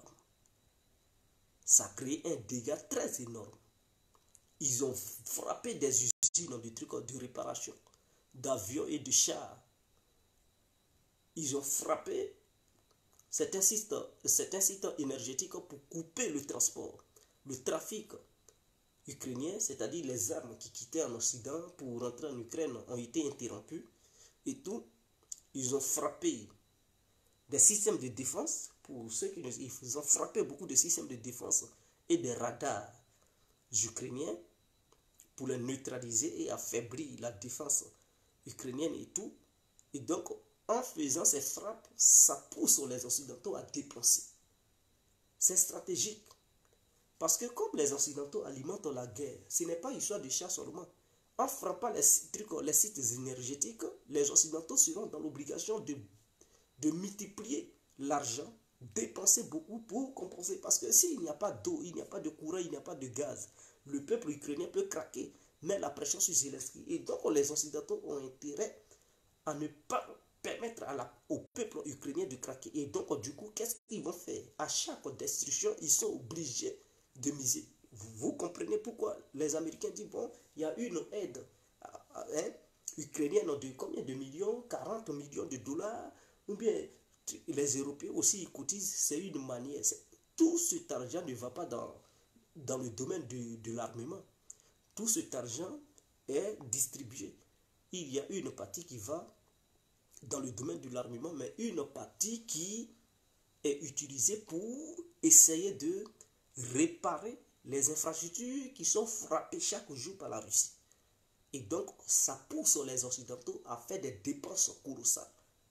Ça a créé un dégât très énorme. Ils ont frappé des usines, des trucs de réparation, d'avions et de chars. Ils ont frappé certains sites, certains sites énergétiques pour couper le transport, le trafic ukrainien, c'est-à-dire les armes qui quittaient en Occident pour rentrer en Ukraine ont été interrompues et tout. Ils ont frappé des systèmes de défense, pour ceux qui nous, ils ont frappé beaucoup de systèmes de défense et des radars ukrainiens pour les neutraliser et affaiblir la défense ukrainienne et tout. Et donc, en faisant ces frappes, ça pousse les Occidentaux à dépenser. C'est stratégique. Parce que comme les Occidentaux alimentent la guerre, ce n'est pas histoire de chasse seulement. En frappant les, trucs, les sites énergétiques, les Occidentaux seront dans l'obligation de, de multiplier l'argent, dépenser beaucoup pour compenser. Parce que s'il n'y a pas d'eau, il n'y a pas de courant, il n'y a pas de gaz, le peuple ukrainien peut craquer, mettre la pression sur Zelensky. Et donc les Occidentaux ont intérêt à ne pas permettre à la, au peuple ukrainien de craquer. Et donc du coup, qu'est-ce qu'ils vont faire? À chaque destruction, ils sont obligés de miser. Vous, vous comprenez pourquoi les Américains disent, bon, il y a une aide hein, ukrainienne de combien de millions? quarante millions de dollars. Ou bien les Européens aussi ils cotisent. C'est une manière. Tout cet argent ne va pas dans, dans le domaine de, de l'armement. Tout cet argent est distribué. Il y a une partie qui va dans le domaine de l'armement, mais une partie qui est utilisée pour essayer de réparer les infrastructures qui sont frappées chaque jour par la Russie. Et donc, ça pousse les Occidentaux à faire des dépenses colossales.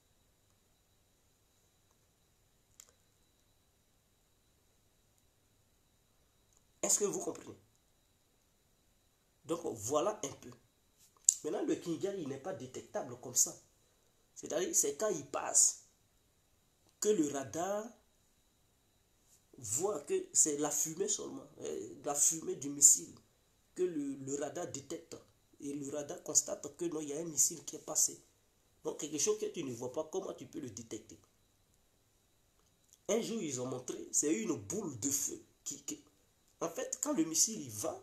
Est-ce que vous comprenez? Donc, voilà un peu. Maintenant, le Kingal, il n'est pas détectable comme ça. C'est-à-dire, c'est quand il passe que le radar voit que c'est la fumée seulement, la fumée du missile, que le, le radar détecte. Et le radar constate que non, il y a un missile qui est passé. Donc, quelque chose que tu ne vois pas, comment tu peux le détecter? Un jour, ils ont montré, c'est une boule de feu. Qui, qui... En fait, quand le missile il va,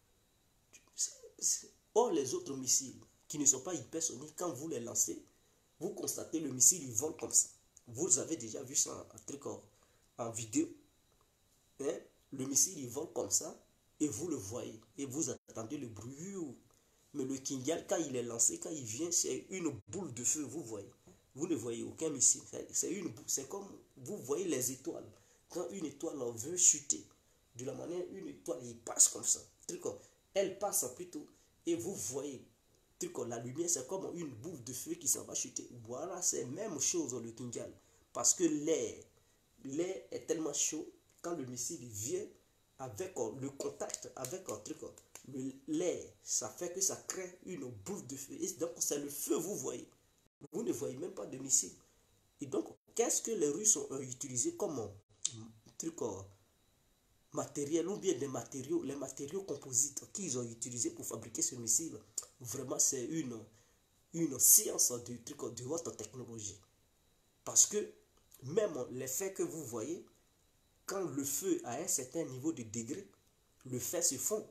or les autres missiles qui ne sont pas hypersoniques, quand vous les lancez, vous constatez le missile il vole comme ça. Vous avez déjà vu ça en, truc en, en vidéo. Hein? Le missile il vole comme ça et vous le voyez. Et vous attendez le bruit. Mais le Kingal, quand il est lancé, quand il vient, c'est une boule de feu, vous voyez. Vous ne voyez aucun missile. C'est une boule. C'est comme vous voyez les étoiles. Quand une étoile veut chuter, de la manière une étoile, il passe comme ça. Truc, elle passe plutôt. Et vous voyez, truc, la lumière, c'est comme une boule de feu qui s'en va chuter. Voilà, c'est la même chose le Kingal. Parce que l'air, l'air est tellement chaud, quand le missile vient, avec le contact avec un truc, l'air, ça fait que ça crée une boule de feu. Et donc, c'est le feu, vous voyez. Vous ne voyez même pas de missile. Et donc, qu'est-ce que les Russes ont utilisé comme truc matériel ou bien des matériaux, les matériaux composites qu'ils ont utilisés pour fabriquer ce missile? Vraiment, c'est une, une science de, truc, de haute technologie. Parce que même l'effet que vous voyez, quand le feu a un certain niveau de degré, le feu se fond.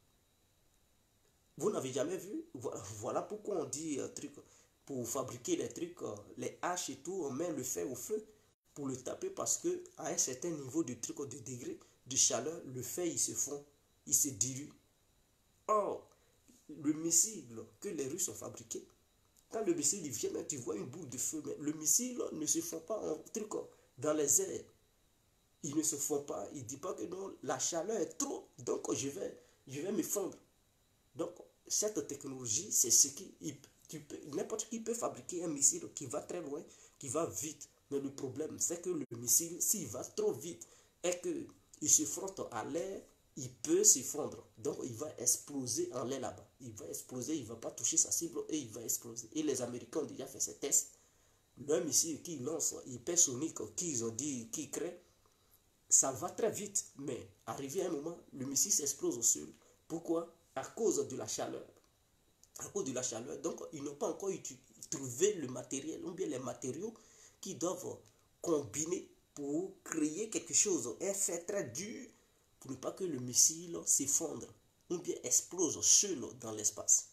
Vous n'avez jamais vu? Voilà pourquoi on dit un truc, pour fabriquer les trucs, les haches et tout, on met le fer au feu pour le taper parce que à un certain niveau de truc, de degré de chaleur, le fer il se fond, il se dilue. Or, le missile que les Russes ont fabriqué, quand le missile il vient, tu vois une boule de feu, mais le missile ne se fond pas en truc dans les airs. Il ne se fond pas, il ne dit pas que non, la chaleur est trop, donc je vais, je vais me fondre. Donc, cette technologie, c'est ce qui, n'importe qui peut fabriquer un missile qui va très loin, qui va vite. Mais le problème, c'est que le missile, s'il va trop vite et qu'il se frotte à l'air, il peut se fondre. Donc, il va exploser en l'air là-bas. Il va exploser, il ne va pas toucher sa cible et il va exploser. Et les Américains ont déjà fait ces tests. Le missile qu'ils lancent, hypersonique, qu'ils ont dit, qu'ils créent, ça va très vite. Mais arrivé à un moment, le missile s'explose au sol. Pourquoi? À cause de la chaleur. À cause de la chaleur. Donc, ils n'ont pas encore trouvé le matériel, ou bien les matériaux qui doivent combiner pour créer quelque chose, un fer très dur, pour ne pas que le missile s'effondre, ou bien explose seul dans l'espace.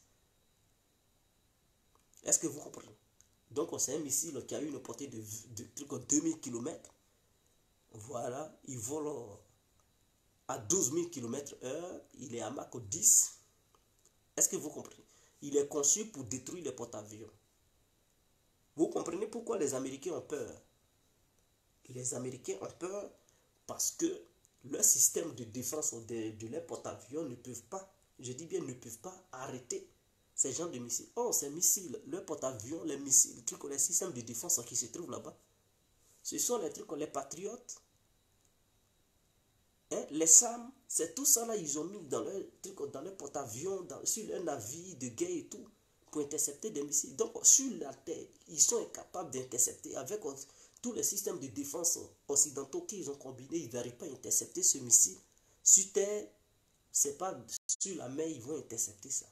Est-ce que vous comprenez? Donc, c'est un missile qui a une portée de, de, de deux mille kilomètres. Voilà, il vole à douze mille kilomètres heure, il est à Mach dix. Est-ce que vous comprenez? Il est conçu pour détruire les porte-avions. Vous comprenez pourquoi les Américains ont peur? Les Américains ont peur parce que leur système de défense de, de leurs porte-avions ne peuvent pas, je dis bien ne peuvent pas arrêter ces genres de missiles. Oh, ces missiles, leurs porte-avions, les missiles, les trucs, les systèmes de défense qui se trouvent là-bas, ce sont les trucs, les patriotes. Hein, les armes, c'est tout ça là, ils ont mis dans leur truc, dans leur porte-avions, sur leur navire de guerre et tout, pour intercepter des missiles. Donc, sur la terre, ils sont incapables d'intercepter avec tous les systèmes de défense occidentaux qu'ils ont combinés, ils n'arrivent pas à intercepter ce missile. Sur terre, c'est pas sur la mer, ils vont intercepter ça.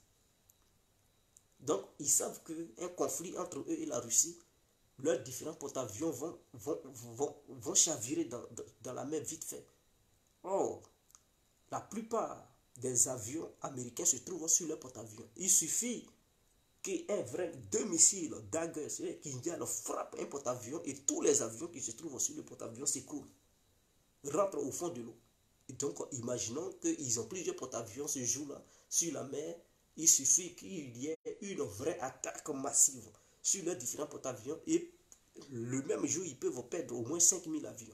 Donc, ils savent qu'un conflit entre eux et la Russie, leurs différents porte-avions vont, vont, vont, vont chavirer dans, dans, dans la mer vite fait. Or, la plupart des avions américains se trouvent sur leur porte-avions. Il suffit qu'un vrai, deux missiles Dagger qui frappent un porte-avions et tous les avions qui se trouvent sur le porte-avions s'écroulent, rentrent au fond de l'eau. Et donc, imaginons qu'ils ont plusieurs porte-avions ce jour-là sur la mer. Il suffit qu'il y ait une vraie attaque massive sur leurs différents porte-avions et le même jour, ils peuvent perdre au moins cinq mille avions.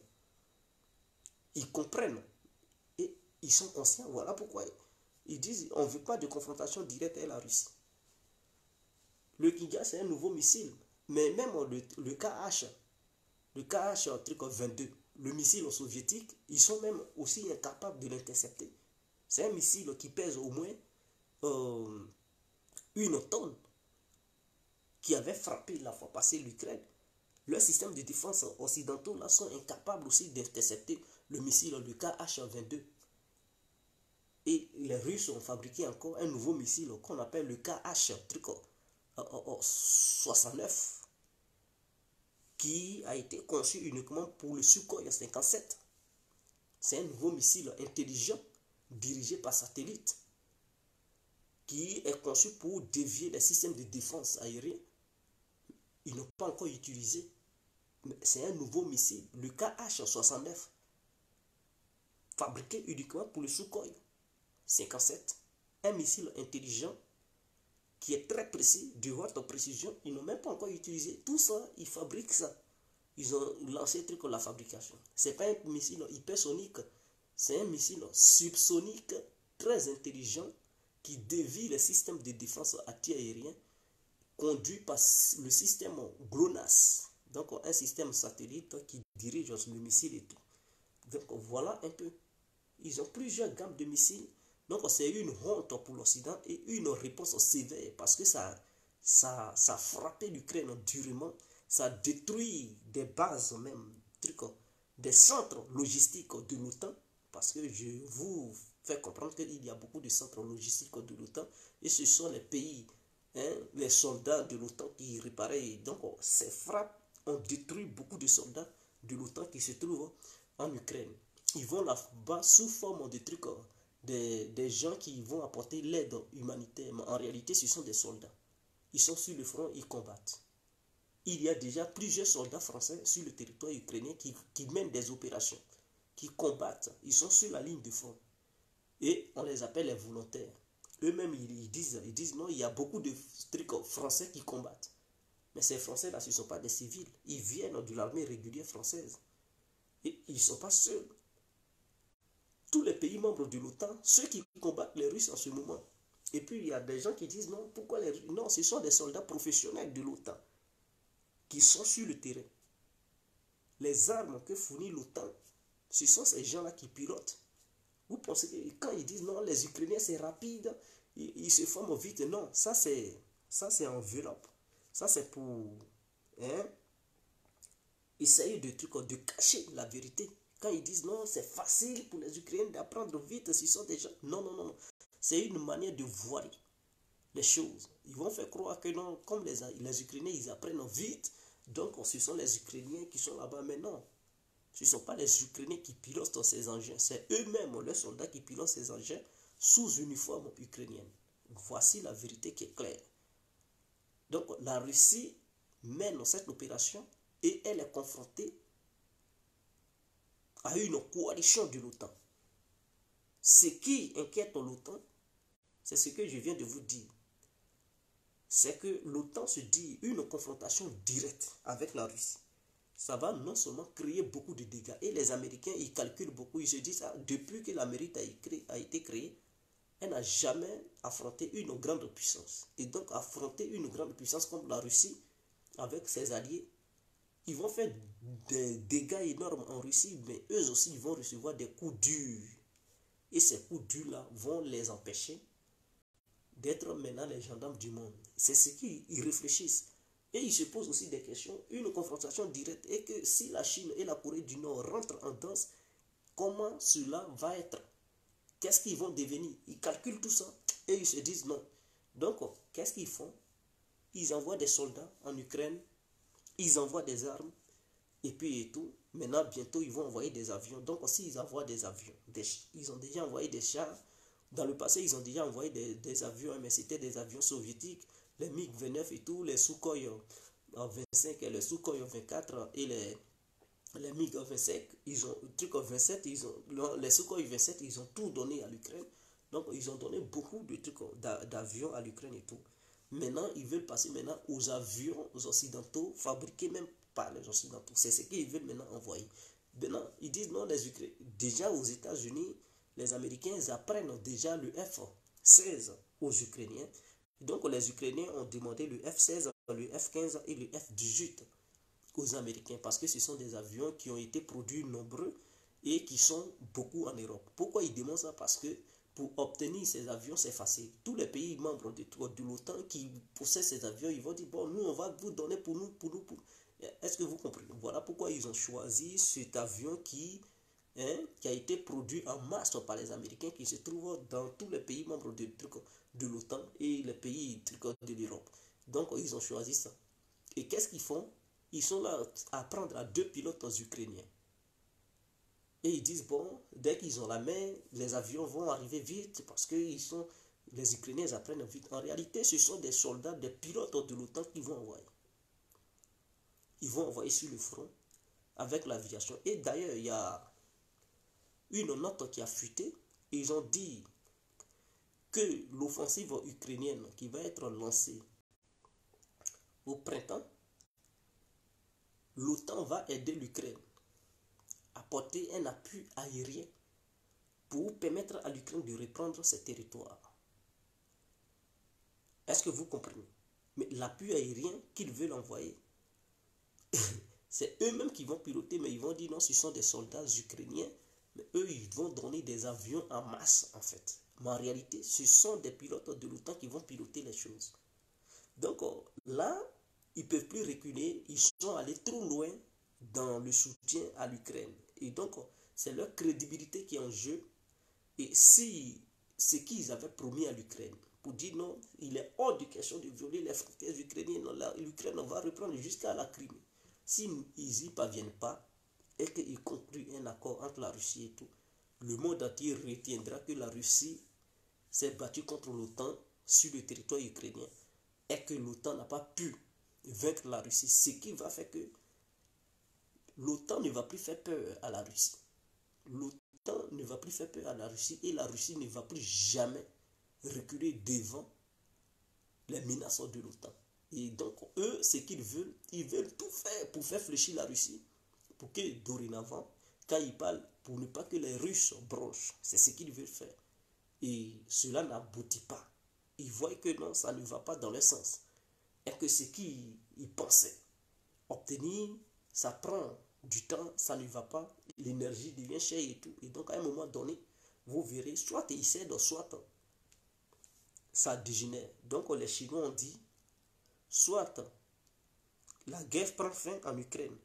Ils comprennent et ils sont conscients. Voilà pourquoi ils disent on ne veut pas de confrontation directe avec la Russie. Le Kinja, c'est un nouveau missile. Mais même le, le K H, le K H vingt-deux, le missile soviétique, ils sont même aussi incapables de l'intercepter. C'est un missile qui pèse au moins euh, une tonne, qui avait frappé la fois passée l'Ukraine. Leurs systèmes de défense occidentaux là sont incapables aussi d'intercepter le missile, le K H vingt-deux. Et les Russes ont fabriqué encore un nouveau missile qu'on appelle le K H soixante-neuf, qui a été conçu uniquement pour le Sukhoi cinquante-sept. C'est un nouveau missile intelligent, dirigé par satellite, qui est conçu pour dévier les systèmes de défense aériens. Ils n'ont pas encore utilisé. C'est un nouveau missile, le K H soixante-neuf, fabriqué uniquement pour le Sukhoi cinquante-sept. Un missile intelligent qui est très précis, de haute précision. Ils n'ont même pas encore utilisé. Tout ça, ils fabriquent ça. Ils ont lancé le truc de la fabrication. Ce n'est pas un missile hypersonique. C'est un missile subsonique très intelligent qui dévie les systèmes de défense anti-aérien conduit par le système GLONASS. Donc, un système satellite qui dirige le missile et tout. Donc, voilà un peu. Ils ont plusieurs gammes de missiles. Donc, c'est une honte pour l'Occident et une réponse sévère parce que ça, ça, ça a frappé l'Ukraine durement. Ça détruit des bases même, truc, des centres logistiques de l'OTAN. Parce que je vous fais comprendre qu'il y a beaucoup de centres logistiques de l'OTAN. Et ce sont les pays, hein, les soldats de l'OTAN qui réparaient. Donc, ces frappes ont détruit beaucoup de soldats de l'OTAN qui se trouvent en Ukraine. Ils vont là-bas sous forme de trucs, des, des gens qui vont apporter l'aide humanitaire. Mais en réalité, ce sont des soldats. Ils sont sur le front, ils combattent. Il y a déjà plusieurs soldats français sur le territoire ukrainien qui, qui mènent des opérations, qui combattent. Ils sont sur la ligne de front. Et on les appelle les volontaires. Eux-mêmes, ils disent, ils disent non, il y a beaucoup de trucs français qui combattent. Mais ces Français-là, ce ne sont pas des civils. Ils viennent de l'armée régulière française. Et ils ne sont pas seuls. Tous les pays membres de l'OTAN, ceux qui combattent les Russes en ce moment. Et puis, il y a des gens qui disent non, pourquoi les Russes? Non, ce sont des soldats professionnels de l'OTAN qui sont sur le terrain. Les armes que fournit l'OTAN, ce sont ces gens-là qui pilotent. Vous pensez que quand ils disent non, les Ukrainiens c'est rapide, ils, ils se forment vite. Non, ça c'est ça c'est enveloppe. Ça c'est pour hein, essayer de, de cacher la vérité. Quand ils disent non, c'est facile pour les Ukrainiens d'apprendre vite, ce sont des gens. Non, non, non, non. C'est une manière de voiler les choses. Ils vont faire croire que non, comme les, les Ukrainiens, ils apprennent vite, donc ce sont les Ukrainiens qui sont là-bas. Mais non, ce ne sont pas les Ukrainiens qui pilotent ces engins. C'est eux-mêmes, les soldats, qui pilotent ces engins sous uniforme ukrainienne. Voici la vérité qui est claire. Donc la Russie mène cette opération et elle est confrontée à une coalition de l'OTAN. Ce qui inquiète l'OTAN, c'est ce que je viens de vous dire. C'est que l'OTAN se dit une confrontation directe avec la Russie. Ça va non seulement créer beaucoup de dégâts. Et les Américains, ils calculent beaucoup. Ils se disent, ah, depuis que l'Amérique a, a été créée, elle n'a jamais affronté une grande puissance. Et donc, affronter une grande puissance comme la Russie, avec ses alliés, ils vont faire des dégâts énormes en Russie, mais eux aussi, ils vont recevoir des coups durs. Et ces coups durs-là vont les empêcher d'être maintenant les gendarmes du monde. C'est ce qu'ils réfléchissent. Et ils se posent aussi des questions. Une confrontation directe est que si la Chine et la Corée du Nord rentrent en danse, comment cela va être? Qu'est-ce qu'ils vont devenir? Ils calculent tout ça et ils se disent non. Donc, qu'est-ce qu'ils font? Ils envoient des soldats en Ukraine, ils envoient des armes, et puis et tout. Maintenant, bientôt, ils vont envoyer des avions. Donc, aussi, ils envoient des avions. Des, ils ont déjà envoyé des chars. Dans le passé, ils ont déjà envoyé des, des avions, mais c'était des avions soviétiques, les MiG vingt-neuf et tout, les Sukhoi vingt-cinq, les Sukhoi vingt-quatre et les, les MiG vingt-cinq, ils ont, truc vingt-sept, ils ont, les Sukhoi vingt-sept, ils ont tout donné à l'Ukraine. Donc, ils ont donné beaucoup de trucs d'avions à l'Ukraine et tout. Maintenant, ils veulent passer maintenant aux avions aux occidentaux, fabriqués même par les occidentaux. C'est ce qu'ils veulent maintenant envoyer. Maintenant, ils disent non, les Ukrainiens. Déjà aux États-Unis, les Américains ils apprennent déjà le F seize aux Ukrainiens. Donc, les Ukrainiens ont demandé le F seize, le F quinze et le F dix-huit aux Américains parce que ce sont des avions qui ont été produits nombreux et qui sont beaucoup en Europe. Pourquoi ils demandent ça? Parce que pour obtenir ces avions, c'est facile. Tous les pays membres de, de l'OTAN qui possèdent ces avions, ils vont dire, bon, nous, on va vous donner pour nous, pour nous, pour... Est-ce que vous comprenez? Voilà pourquoi ils ont choisi cet avion qui, hein, qui a été produit en masse par les Américains, qui se trouve dans tous les pays membres de, de l'OTAN et les pays de l'Europe. Donc, ils ont choisi ça. Et qu'est-ce qu'ils font? Ils sont là à apprendre à deux pilotes ukrainiens. Et ils disent, bon, dès qu'ils ont la main, les avions vont arriver vite parce que ils sont, les Ukrainiens apprennent vite. En réalité, ce sont des soldats, des pilotes de l'OTAN qui vont envoyer. Ils vont envoyer sur le front avec l'aviation. Et d'ailleurs, il y a une note qui a fuité. Ils ont dit que l'offensive ukrainienne qui va être lancée au printemps, l'OTAN va aider l'Ukraine apporter un appui aérien pour permettre à l'Ukraine de reprendre ses territoires. Est-ce que vous comprenez? Mais l'appui aérien qu'ils veulent envoyer, c'est eux-mêmes qui vont piloter, mais ils vont dire non, ce sont des soldats ukrainiens, mais eux, ils vont donner des avions en masse, en fait. Mais en réalité, ce sont des pilotes de l'OTAN qui vont piloter les choses. Donc là, ils ne peuvent plus reculer, ils sont allés trop loin dans le soutien à l'Ukraine. Et donc, c'est leur crédibilité qui est en jeu. Et si ce qu'ils avaient promis à l'Ukraine, pour dire non, il est hors de question de violer les frontières ukrainiennes, l'Ukraine va reprendre jusqu'à la Crimée. S'ils n'y parviennent pas et qu'ils concluent un accord entre la Russie et tout, le monde entier retiendra que la Russie s'est battue contre l'OTAN sur le territoire ukrainien et que l'OTAN n'a pas pu vaincre la Russie. Ce qui va faire que l'OTAN ne va plus faire peur à la Russie. L'OTAN ne va plus faire peur à la Russie et la Russie ne va plus jamais reculer devant les menaces de l'OTAN. Et donc, eux, ce qu'ils veulent, ils veulent tout faire pour faire fléchir la Russie. Pour que, dorénavant, quand ils parlent, pour ne pas que les Russes bronchent. C'est ce qu'ils veulent faire. Et cela n'aboutit pas. Ils voient que non, ça ne va pas dans le sens. Et que ce qu'ils pensaient obtenir, ça prend du temps, ça ne va pas, l'énergie devient chère et tout. Et donc, à un moment donné, vous verrez, soit ils cèdent, soit ça dégénère. Donc, les Chinois ont dit, soit la guerre prend fin en Ukraine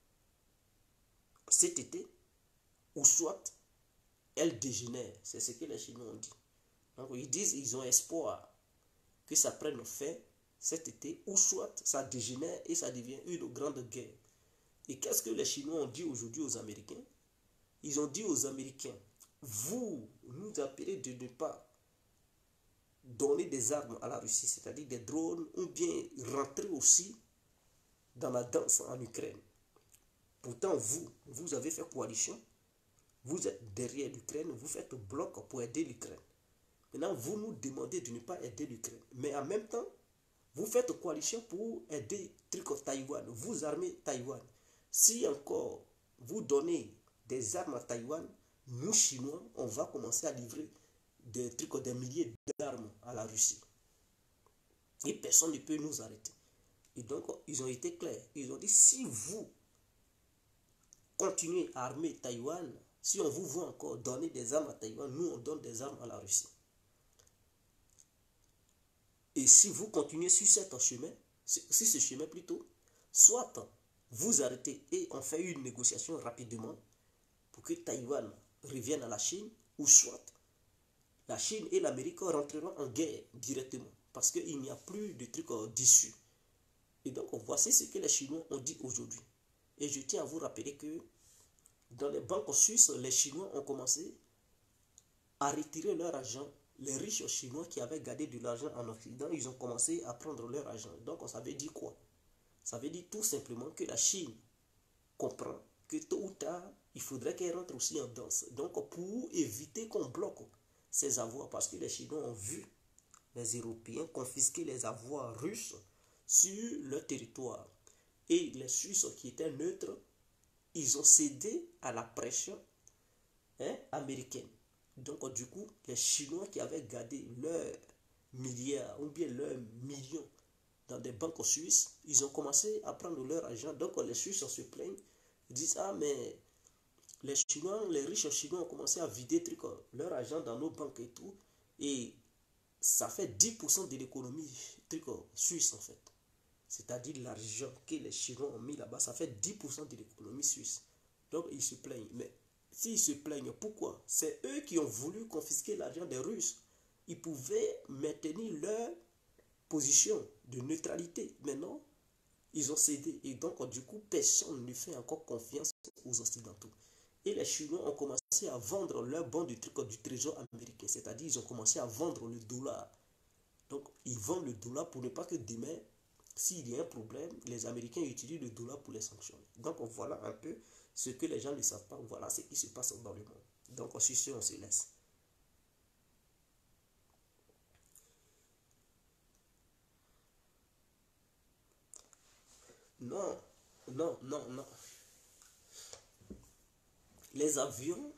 cet été, ou soit elle dégénère. C'est ce que les Chinois ont dit. Donc, ils disent ils ont espoir que ça prenne fin cet été, ou soit ça dégénère et ça devient une grande guerre. Et qu'est-ce que les Chinois ont dit aujourd'hui aux Américains? Ils ont dit aux Américains, vous nous appelez de ne pas donner des armes à la Russie, c'est-à-dire des drones, ou bien rentrer aussi dans la danse en Ukraine. Pourtant, vous, vous avez fait coalition, vous êtes derrière l'Ukraine, vous faites bloc pour aider l'Ukraine. Maintenant, vous nous demandez de ne pas aider l'Ukraine. Mais en même temps, vous faites coalition pour aider Taïwan, vous armez Taïwan. Si encore vous donnez des armes à Taïwan, nous, Chinois, on va commencer à livrer des trucs, des milliers d'armes à la Russie. Et personne ne peut nous arrêter. Et donc, ils ont été clairs. Ils ont dit, si vous, continuez à armer Taïwan, si on vous voit encore donner des armes à Taïwan, nous on donne des armes à la Russie. Et si vous continuez sur cet chemin, sur ce chemin plutôt, soit vous arrêtez et on fait une négociation rapidement pour que Taïwan revienne à la Chine, ou soit la Chine et l'Amérique rentreront en guerre directement parce qu'il n'y a plus de trucs d'issue. Et donc voici ce que les Chinois ont dit aujourd'hui. Et je tiens à vous rappeler que dans les banques suisses, les Chinois ont commencé à retirer leur argent. Les riches Chinois qui avaient gardé de l'argent en Occident, ils ont commencé à prendre leur argent. Donc ça veut dire quoi? Ça veut dire tout simplement que la Chine comprend que tôt ou tard, il faudrait qu'elle rentre aussi en danse. Donc pour éviter qu'on bloque ces avoirs, parce que les Chinois ont vu les Européens confisquer les avoirs russes sur leur territoire. Et les Suisses qui étaient neutres, ils ont cédé à la pression hein, américaine. Donc du coup, les Chinois qui avaient gardé leurs milliards ou bien leurs millions dans des banques suisses, ils ont commencé à prendre leur argent. Donc les Suisses se plaignent, ils disent ah mais les Chinois, les riches Chinois ont commencé à vider truc, leur argent dans nos banques et tout. Et ça fait dix pour cent de l'économie suisse en fait. C'est-à-dire l'argent que les Chinois ont mis là-bas, ça fait dix pour cent de l'économie suisse. Donc ils se plaignent. Mais s'ils se plaignent, pourquoi? C'est eux qui ont voulu confisquer l'argent des Russes. Ils pouvaient maintenir leur position de neutralité. Maintenant, ils ont cédé. Et donc, du coup, personne ne fait encore confiance aux Occidentaux. Et les Chinois ont commencé à vendre leurs bons du, du trésor américain. C'est-à-dire, ils ont commencé à vendre le dollar. Donc, ils vendent le dollar pour ne pas que demain, s'il y a un problème, les Américains utilisent le dollar pour les sanctionner. Donc, voilà un peu ce que les gens ne savent pas. Voilà ce qui se passe dans le monde. Donc, sur ce, on se laisse. Non, non, non, non. Les avions,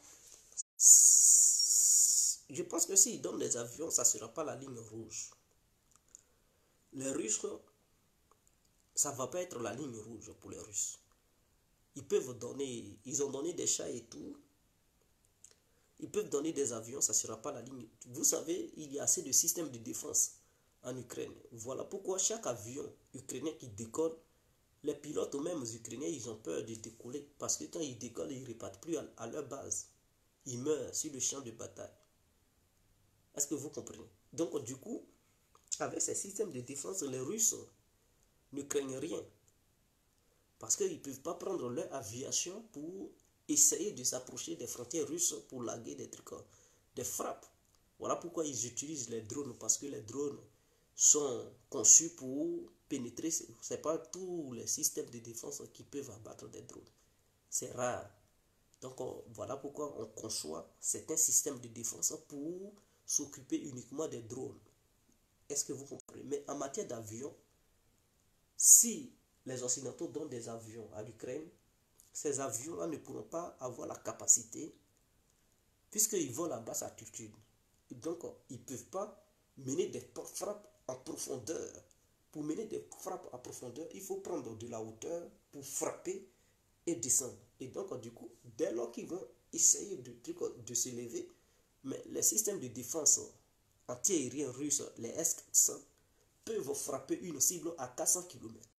je pense que s'ils donnent des avions, ça ne sera pas la ligne rouge. Les Russes, ça ne va pas être la ligne rouge pour les Russes. Ils peuvent donner, ils ont donné des chats et tout. Ils peuvent donner des avions, ça ne sera pas la ligne. Vous savez, il y a assez de systèmes de défense en Ukraine. Voilà pourquoi chaque avion ukrainien qui décolle, les pilotes eux-mêmes ukrainiens, ils ont peur de décoller. Parce que quand ils décollent, ils ne repartent plus à, à leur base. Ils meurent sur le champ de bataille. Est-ce que vous comprenez? Donc du coup, avec ces systèmes de défense, les Russes ne craignent rien. Parce qu'ils ne peuvent pas prendre leur aviation pour essayer de s'approcher des frontières russes pour laguer des trucs, des frappes. Voilà pourquoi ils utilisent les drones, parce que les drones sont conçus pour pénétrer. Ce n'est pas tous les systèmes de défense qui peuvent abattre des drones. C'est rare. Donc on, voilà pourquoi on conçoit certains systèmes de défense pour s'occuper uniquement des drones. Est-ce que vous comprenez? Mais en matière d'avions, si les Occidentaux donnent des avions à l'Ukraine, ces avions-là ne pourront pas avoir la capacité, puisqu'ils volent à basse altitude. Et donc, ils ne peuvent pas mener des frappes en profondeur. Pour mener des frappes en profondeur, il faut prendre de la hauteur pour frapper et descendre. Et donc, du coup, dès lors qu'ils vont essayer de, de se lever, mais les systèmes de défense anti-aériens russes, les S quatre cents, peuvent frapper une cible à quatre cents kilomètres.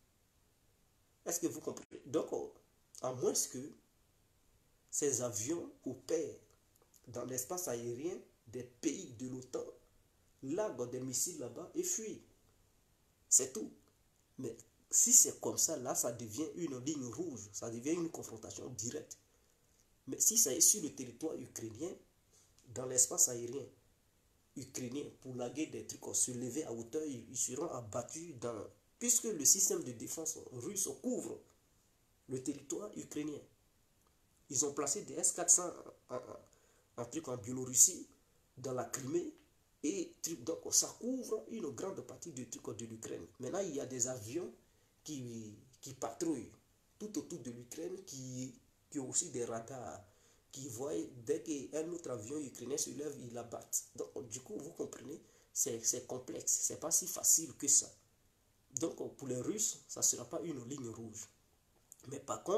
Est-ce que vous comprenez? Donc, à moins que ces avions opèrent dans l'espace aérien des pays de l'OTAN, larguent des missiles là-bas et fuient. C'est tout. Mais si c'est comme ça, là, ça devient une ligne rouge, ça devient une confrontation directe. Mais si ça est sur le territoire ukrainien, dans l'espace aérien ukrainien, pour laguer des trucs, se lever à hauteur, ils seront abattus dans... Puisque le système de défense russe couvre le territoire ukrainien. Ils ont placé des S quatre cents en, en, en, truc en Biélorussie, dans la Crimée, et donc ça couvre une grande partie du truc de l'Ukraine. Maintenant, il y a des avions qui, qui patrouillent tout autour de l'Ukraine, qui, qui ont aussi des radars, qui voient dès qu'un autre avion ukrainien se lève, ils l'abattent. Donc, du coup, vous comprenez, c'est complexe, c'est pas si facile que ça. Donc, pour les Russes, ça ne sera pas une ligne rouge. Mais par contre,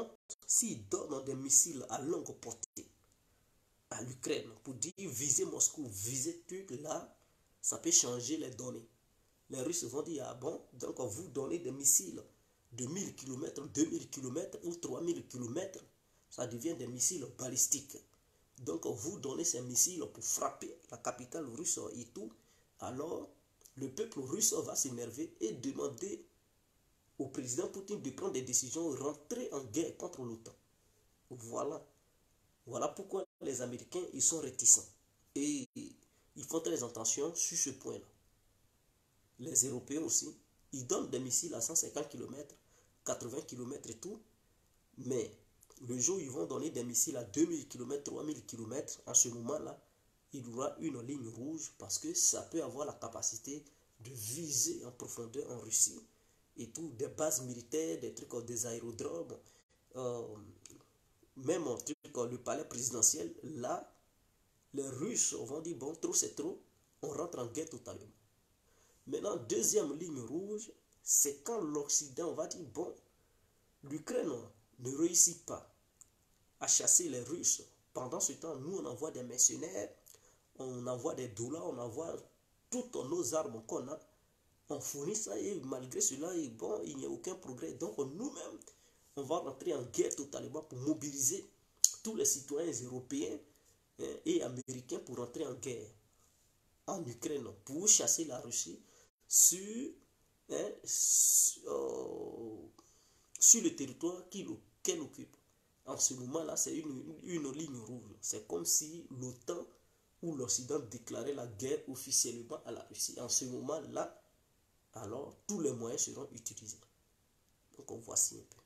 s'ils donnent des missiles à longue portée à l'Ukraine pour dire viser Moscou, viser truc là, ça peut changer les données. Les Russes vont dire, ah bon, donc vous donnez des missiles de mille kilomètres, deux mille kilomètres ou trois mille kilomètres, ça devient des missiles balistiques. Donc vous donnez ces missiles pour frapper la capitale russe et tout, alors le peuple russe va s'énerver et demander au président Poutine de prendre des décisions, rentrer en guerre contre l'OTAN. Voilà. Voilà pourquoi les Américains, ils sont réticents. Et ils font très attention sur ce point-là. Les Européens aussi, ils donnent des missiles à cent cinquante kilomètres, quatre-vingts kilomètres et tout. Mais le jour où ils vont donner des missiles à deux mille kilomètres, trois mille kilomètres, en ce moment-là, il y aura une ligne rouge parce que ça peut avoir la capacité de viser en profondeur en Russie et tout, des bases militaires, des trucs, des aérodromes, euh, même un truc comme le palais présidentiel. Là, les Russes vont dire, bon, trop c'est trop, on rentre en guerre totalement. Maintenant, deuxième ligne rouge, c'est quand l'Occident va dire, bon, l'Ukraine ne réussit pas à chasser les Russes. Pendant ce temps, nous, on envoie des mercenaires, on envoie des dollars, on envoie toutes nos armes qu'on a, on fournit ça et malgré cela, bon, il n'y a aucun progrès. Donc nous-mêmes, on va rentrer en guerre totalement pour mobiliser tous les citoyens européens hein, et américains pour rentrer en guerre en Ukraine, pour chasser la Russie sur, hein, sur, euh, sur le territoire qu'elle occupe. En ce moment-là, c'est une, une ligne rouge. C'est comme si l'OTAN ou l'Occident déclarait la guerre officiellement à la Russie. En ce moment-là, alors tous les moyens seront utilisés. Donc on voici un peu.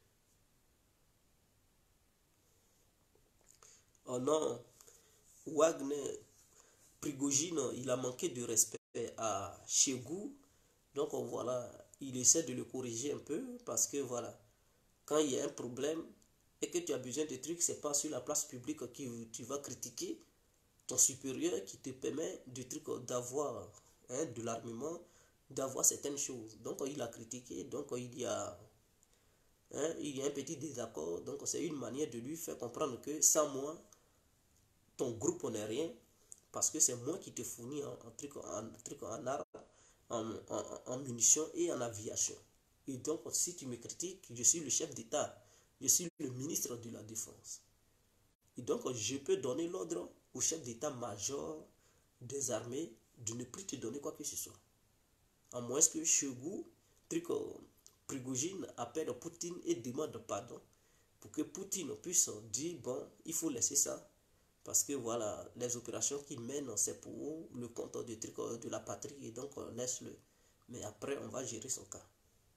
Oh non, Wagner, Prigogine, il a manqué de respect à Chegou. Donc voilà, il essaie de le corriger un peu parce que voilà, quand il y a un problème et que tu as besoin de trucs, c'est pas sur la place publique que tu vas critiquer ton supérieur qui te permet de trucs d'avoir hein, de l'armement, d'avoir certaines choses. Donc il a critiqué, donc il y a hein, il y a un petit désaccord. Donc c'est une manière de lui faire comprendre que sans moi, ton groupe n'est rien, parce que c'est moi qui te fournis en, en truc en, truc en armes, en, en, en munitions et en aviation. Et donc si tu me critiques, je suis le chef d'État, je suis le ministre de la Défense. Et donc je peux donner l'ordre au chef d'état-major des armées de ne plus te donner quoi que ce soit. À moins que Chegou, Prigogine appelle Poutine et demande pardon pour que Poutine puisse dire bon, il faut laisser ça parce que voilà, les opérations qu'il mène, c'est pour le compte de, de la patrie et donc laisse-le. Mais après, on va gérer son cas.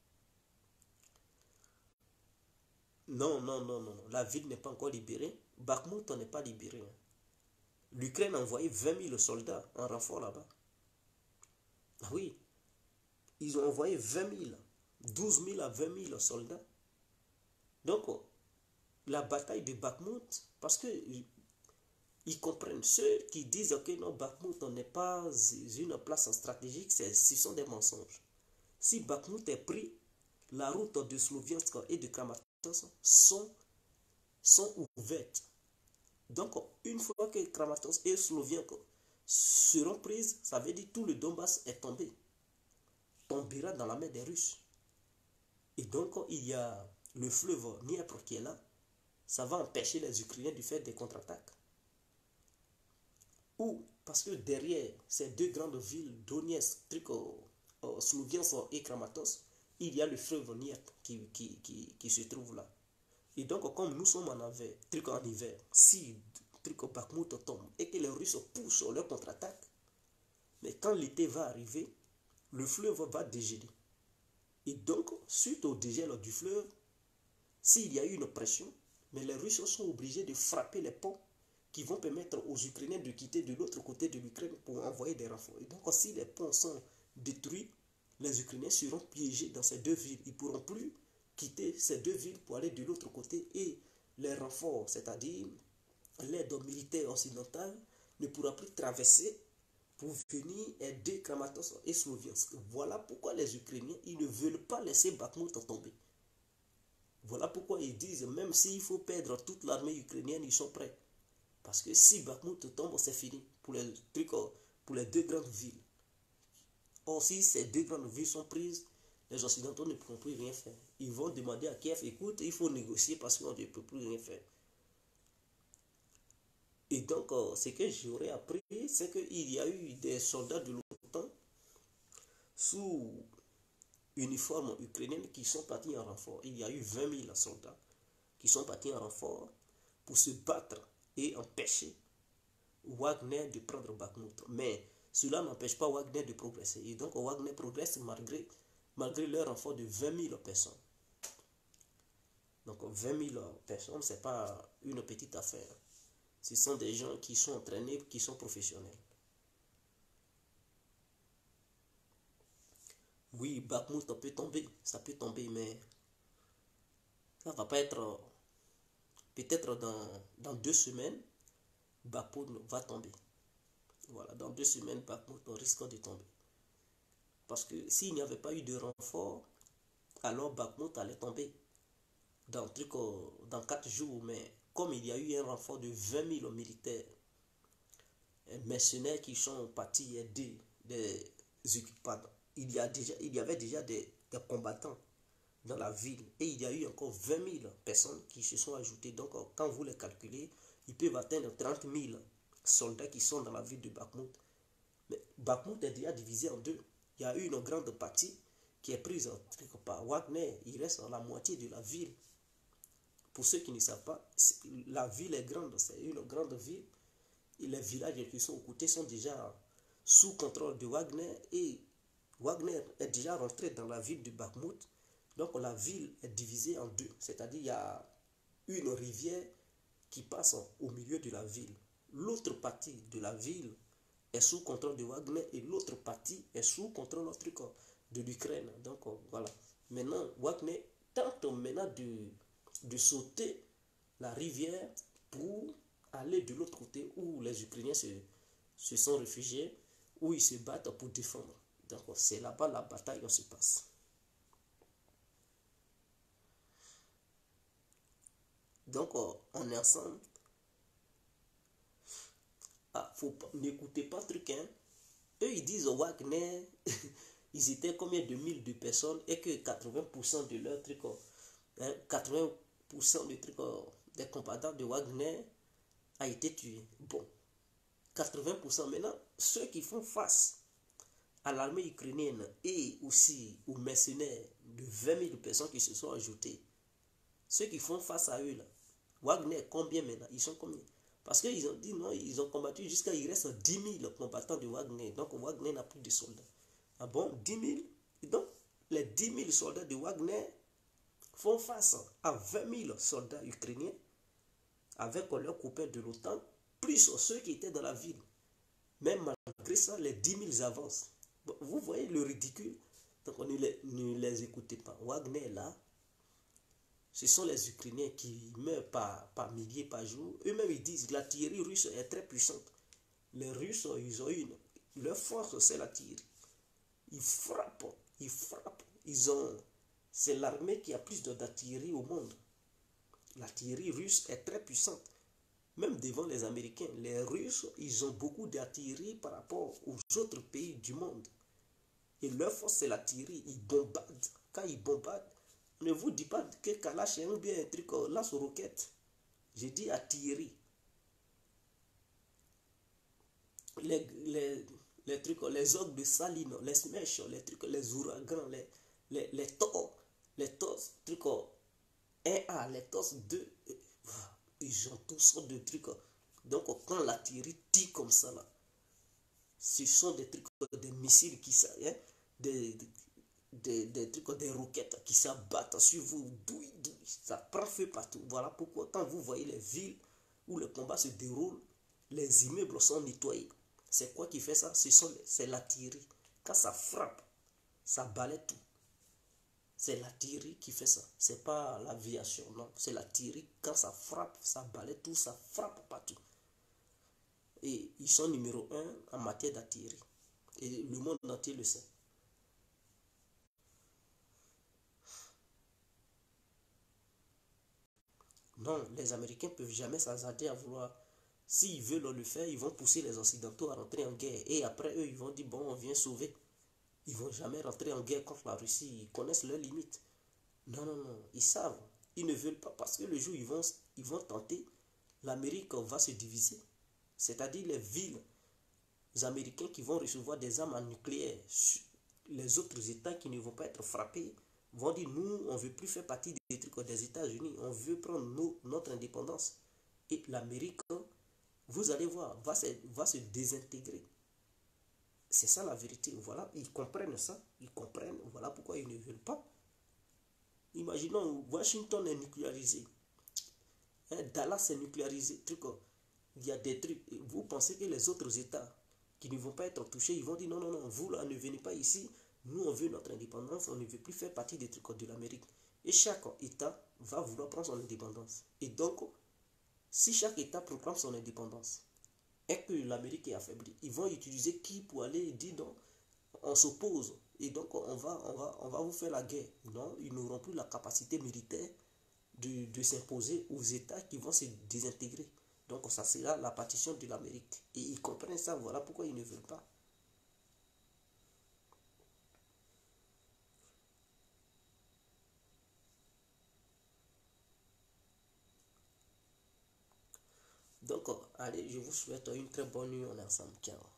Non, non, non, non, la ville n'est pas encore libérée. Bakhmut n'est pas libéré. L'Ukraine a envoyé vingt mille soldats en renfort là-bas. Ah oui, ils ont envoyé vingt mille, douze mille à vingt mille soldats. Donc, la bataille de Bakhmut, parce que ils comprennent, ceux qui disent que non, Bakhmut n'est pas une place stratégique, ce sont des mensonges. Si Bakhmut est pris, la route de Sloviansk et de Kramatorsk sont, sont ouvertes. Donc, une fois que Kramatorsk et Sloviansk seront prises, ça veut dire que tout le Donbass est tombé. Tombera dans la main des Russes. Et donc, il y a le fleuve Dniepr qui est là. Ça va empêcher les Ukrainiens de faire des contre-attaques. Ou, parce que derrière ces deux grandes villes, Donetsk, Sloviansk et Kramatorsk, il y a le fleuve Dniepr qui, qui, qui, qui se trouve là. Et donc, comme nous sommes en hiver, truc en hiver, si truc Bakhmut tombe et que les Russes poussent leur contre-attaque, mais quand l'été va arriver, le fleuve va dégeler. Et donc, suite au dégel du fleuve, s'il y a eu une pression, mais les Russes sont obligés de frapper les ponts qui vont permettre aux Ukrainiens de quitter de l'autre côté de l'Ukraine pour envoyer des renforts. Et donc, si les ponts sont détruits, les Ukrainiens seront piégés dans ces deux villes. Ils ne pourront plus quitter ces deux villes pour aller de l'autre côté et les renforts, c'est-à-dire l'aide militaire occidentale, ne pourra plus traverser pour venir aider Kramatorsk et Sloviansk. Voilà pourquoi les Ukrainiens ils ne veulent pas laisser Bakhmut tomber. Voilà pourquoi ils disent, même s'il faut perdre toute l'armée ukrainienne, ils sont prêts. Parce que si Bakhmut tombe, c'est fini pour les, trucs, pour les deux grandes villes. Or, si ces deux grandes villes sont prises, les Occidentaux ne pourront plus rien faire. Ils vont demander à Kiev, écoute, il faut négocier parce qu'on ne peut plus rien faire. Et donc, ce que j'aurais appris, c'est qu'il y a eu des soldats de l'OTAN sous uniforme ukrainien qui sont partis en renfort. Il y a eu vingt mille soldats qui sont partis en renfort pour se battre et empêcher Wagner de prendre Bakhmut. Mais cela n'empêche pas Wagner de progresser. Et donc Wagner progresse malgré, malgré leur renfort de vingt mille personnes. Donc vingt mille personnes, ce n'est pas une petite affaire. Ce sont des gens qui sont entraînés, qui sont professionnels. Oui, Bakhmut peut tomber, ça peut tomber, mais ça ne va pas être... Peut-être dans, dans deux semaines, Bakhmut va tomber. Voilà, dans deux semaines, Bakhmut risque de tomber. Parce que s'il n'y avait pas eu de renfort, alors Bakhmut allait tomber dans, truc, dans quatre jours. Mais comme il y a eu un renfort de vingt mille militaires, mercenaires qui sont partis aider des occupants, il y, a déjà, il y avait déjà des, des combattants dans la ville. Et il y a eu encore vingt mille personnes qui se sont ajoutées. Donc, quand vous les calculez, ils peuvent atteindre trente mille soldats qui sont dans la ville de Bakhmut. Mais Bakhmut est déjà divisé en deux. Il y a eu une grande partie qui est prise par Wagner. Il reste la moitié de la ville. Pour ceux qui ne savent pas, la ville est grande. C'est une grande ville. Et les villages qui sont aux côtés sont déjà sous contrôle de Wagner. Et Wagner est déjà rentré dans la ville de Bakhmut. Donc la ville est divisée en deux. C'est-à-dire qu'il y a une rivière qui passe au milieu de la ville. L'autre partie de la ville est sous contrôle de Wagner et l'autre partie est sous contrôle de l'Ukraine. Donc voilà. Maintenant, Wagner tente maintenant de, de sauter la rivière pour aller de l'autre côté où les Ukrainiens se, se sont réfugiés, où ils se battent pour défendre. Donc c'est là-bas la bataille se passe. Donc on est ensemble. Ah, faut pas, n'écoutez pas truc, hein. Eux, ils disent au Wagner, ils étaient combien de mille de personnes et que quatre-vingts pour cent de leurs trucs, hein, quatre-vingts pour cent des trucs, des combattants de Wagner a été tué. Bon, quatre-vingts pour cent maintenant, ceux qui font face à l'armée ukrainienne et aussi aux mercenaires de vingt mille personnes qui se sont ajoutées, ceux qui font face à eux là, Wagner, combien maintenant? Ils sont combien? Parce qu'ils ont dit non, ils ont combattu jusqu'à il reste dix mille combattants de Wagner. Donc Wagner n'a plus de soldats. Ah bon, dix mille? Donc les dix mille soldats de Wagner font face à vingt mille soldats ukrainiens avec leurs copains de l'OTAN, plus ceux qui étaient dans la ville. Même malgré ça, les dix mille avancent. Bon, vous voyez le ridicule. Donc ne les, ne les écoutez pas. Wagner là, ce sont les Ukrainiens qui meurent par, par milliers par jour. Eux-mêmes, ils disent que l'artillerie russe est très puissante. Les Russes, ils ont une... Leur force, c'est l'artillerie. Ils frappent, ils frappent. Ils ont... C'est l'armée qui a plus d'artillerie au monde. L'artillerie russe est très puissante. Même devant les Américains, les Russes, ils ont beaucoup d'artillerie par rapport aux autres pays du monde. Et leur force, c'est l'artillerie. Ils bombardent. Quand ils bombardent, ne vous dis pas que Kalash est un bien un truc lance-roquette. J'ai dit artillerie. Les, les, les trucs, les orgues de Saline, les Smash, les trucs, les ouragans, les, les, les Thor, les Thor, trucs un A, les Thor deux, ils ont toutes sortes de trucs. Donc quand l'artillerie tire comme ça là, ce sont des trucs, des missiles qui ça, hein, des, des Des, des trucs, des roquettes qui s'abattent sur vous, douille, douille, ça prend feu partout. Voilà pourquoi quand vous voyez les villes où le combat se déroule, les immeubles sont nettoyés. C'est quoi qui fait ça? C'est l'artillerie. Quand ça frappe, ça balaie tout. C'est l'artillerie qui fait ça. C'est pas l'aviation, non. C'est l'artillerie. Quand ça frappe, ça balaie tout, ça frappe partout. Et ils sont numéro un en matière d'artillerie. Et le monde entier le sait. Non, les Américains ne peuvent jamais s'hasarder à vouloir. S'ils veulent le faire, ils vont pousser les Occidentaux à rentrer en guerre. Et après, eux, ils vont dire, bon, on vient sauver. Ils ne vont jamais rentrer en guerre contre la Russie. Ils connaissent leurs limites. Non, non, non. Ils savent. Ils ne veulent pas parce que le jour où ils vont, ils vont tenter, l'Amérique va se diviser. C'est-à-dire les villes américaines qui vont recevoir des armes nucléaires. Les autres États qui ne vont pas être frappés vont dire, nous, on ne veut plus faire partie des trucs des États-Unis. On veut prendre nos, notre indépendance. Et l'Amérique, vous allez voir, va se, va se désintégrer. C'est ça la vérité. Voilà, ils comprennent ça. Ils comprennent. Voilà pourquoi ils ne veulent pas. Imaginons, Washington est nucléarisé. Hein, Dallas est nucléarisé. Truc, il y a des trucs. Vous pensez que les autres États qui ne vont pas être touchés, ils vont dire non, non, non, vous là, ne venez pas ici. Nous, on veut notre indépendance. On ne veut plus faire partie des trucs de l'Amérique. Et chaque État va vouloir prendre son indépendance. Et donc, si chaque État proclame son indépendance et que l'Amérique est affaiblie, ils vont utiliser qui pour aller dire non, on s'oppose et donc on va, on, va, on va vous faire la guerre. Non, ils n'auront plus la capacité militaire de, de s'imposer aux États qui vont se désintégrer. Donc ça sera la partition de l'Amérique. Et ils comprennent ça, voilà pourquoi ils ne veulent pas. Donc, allez, je vous souhaite une très bonne nuit, on est ensemble. Ciao.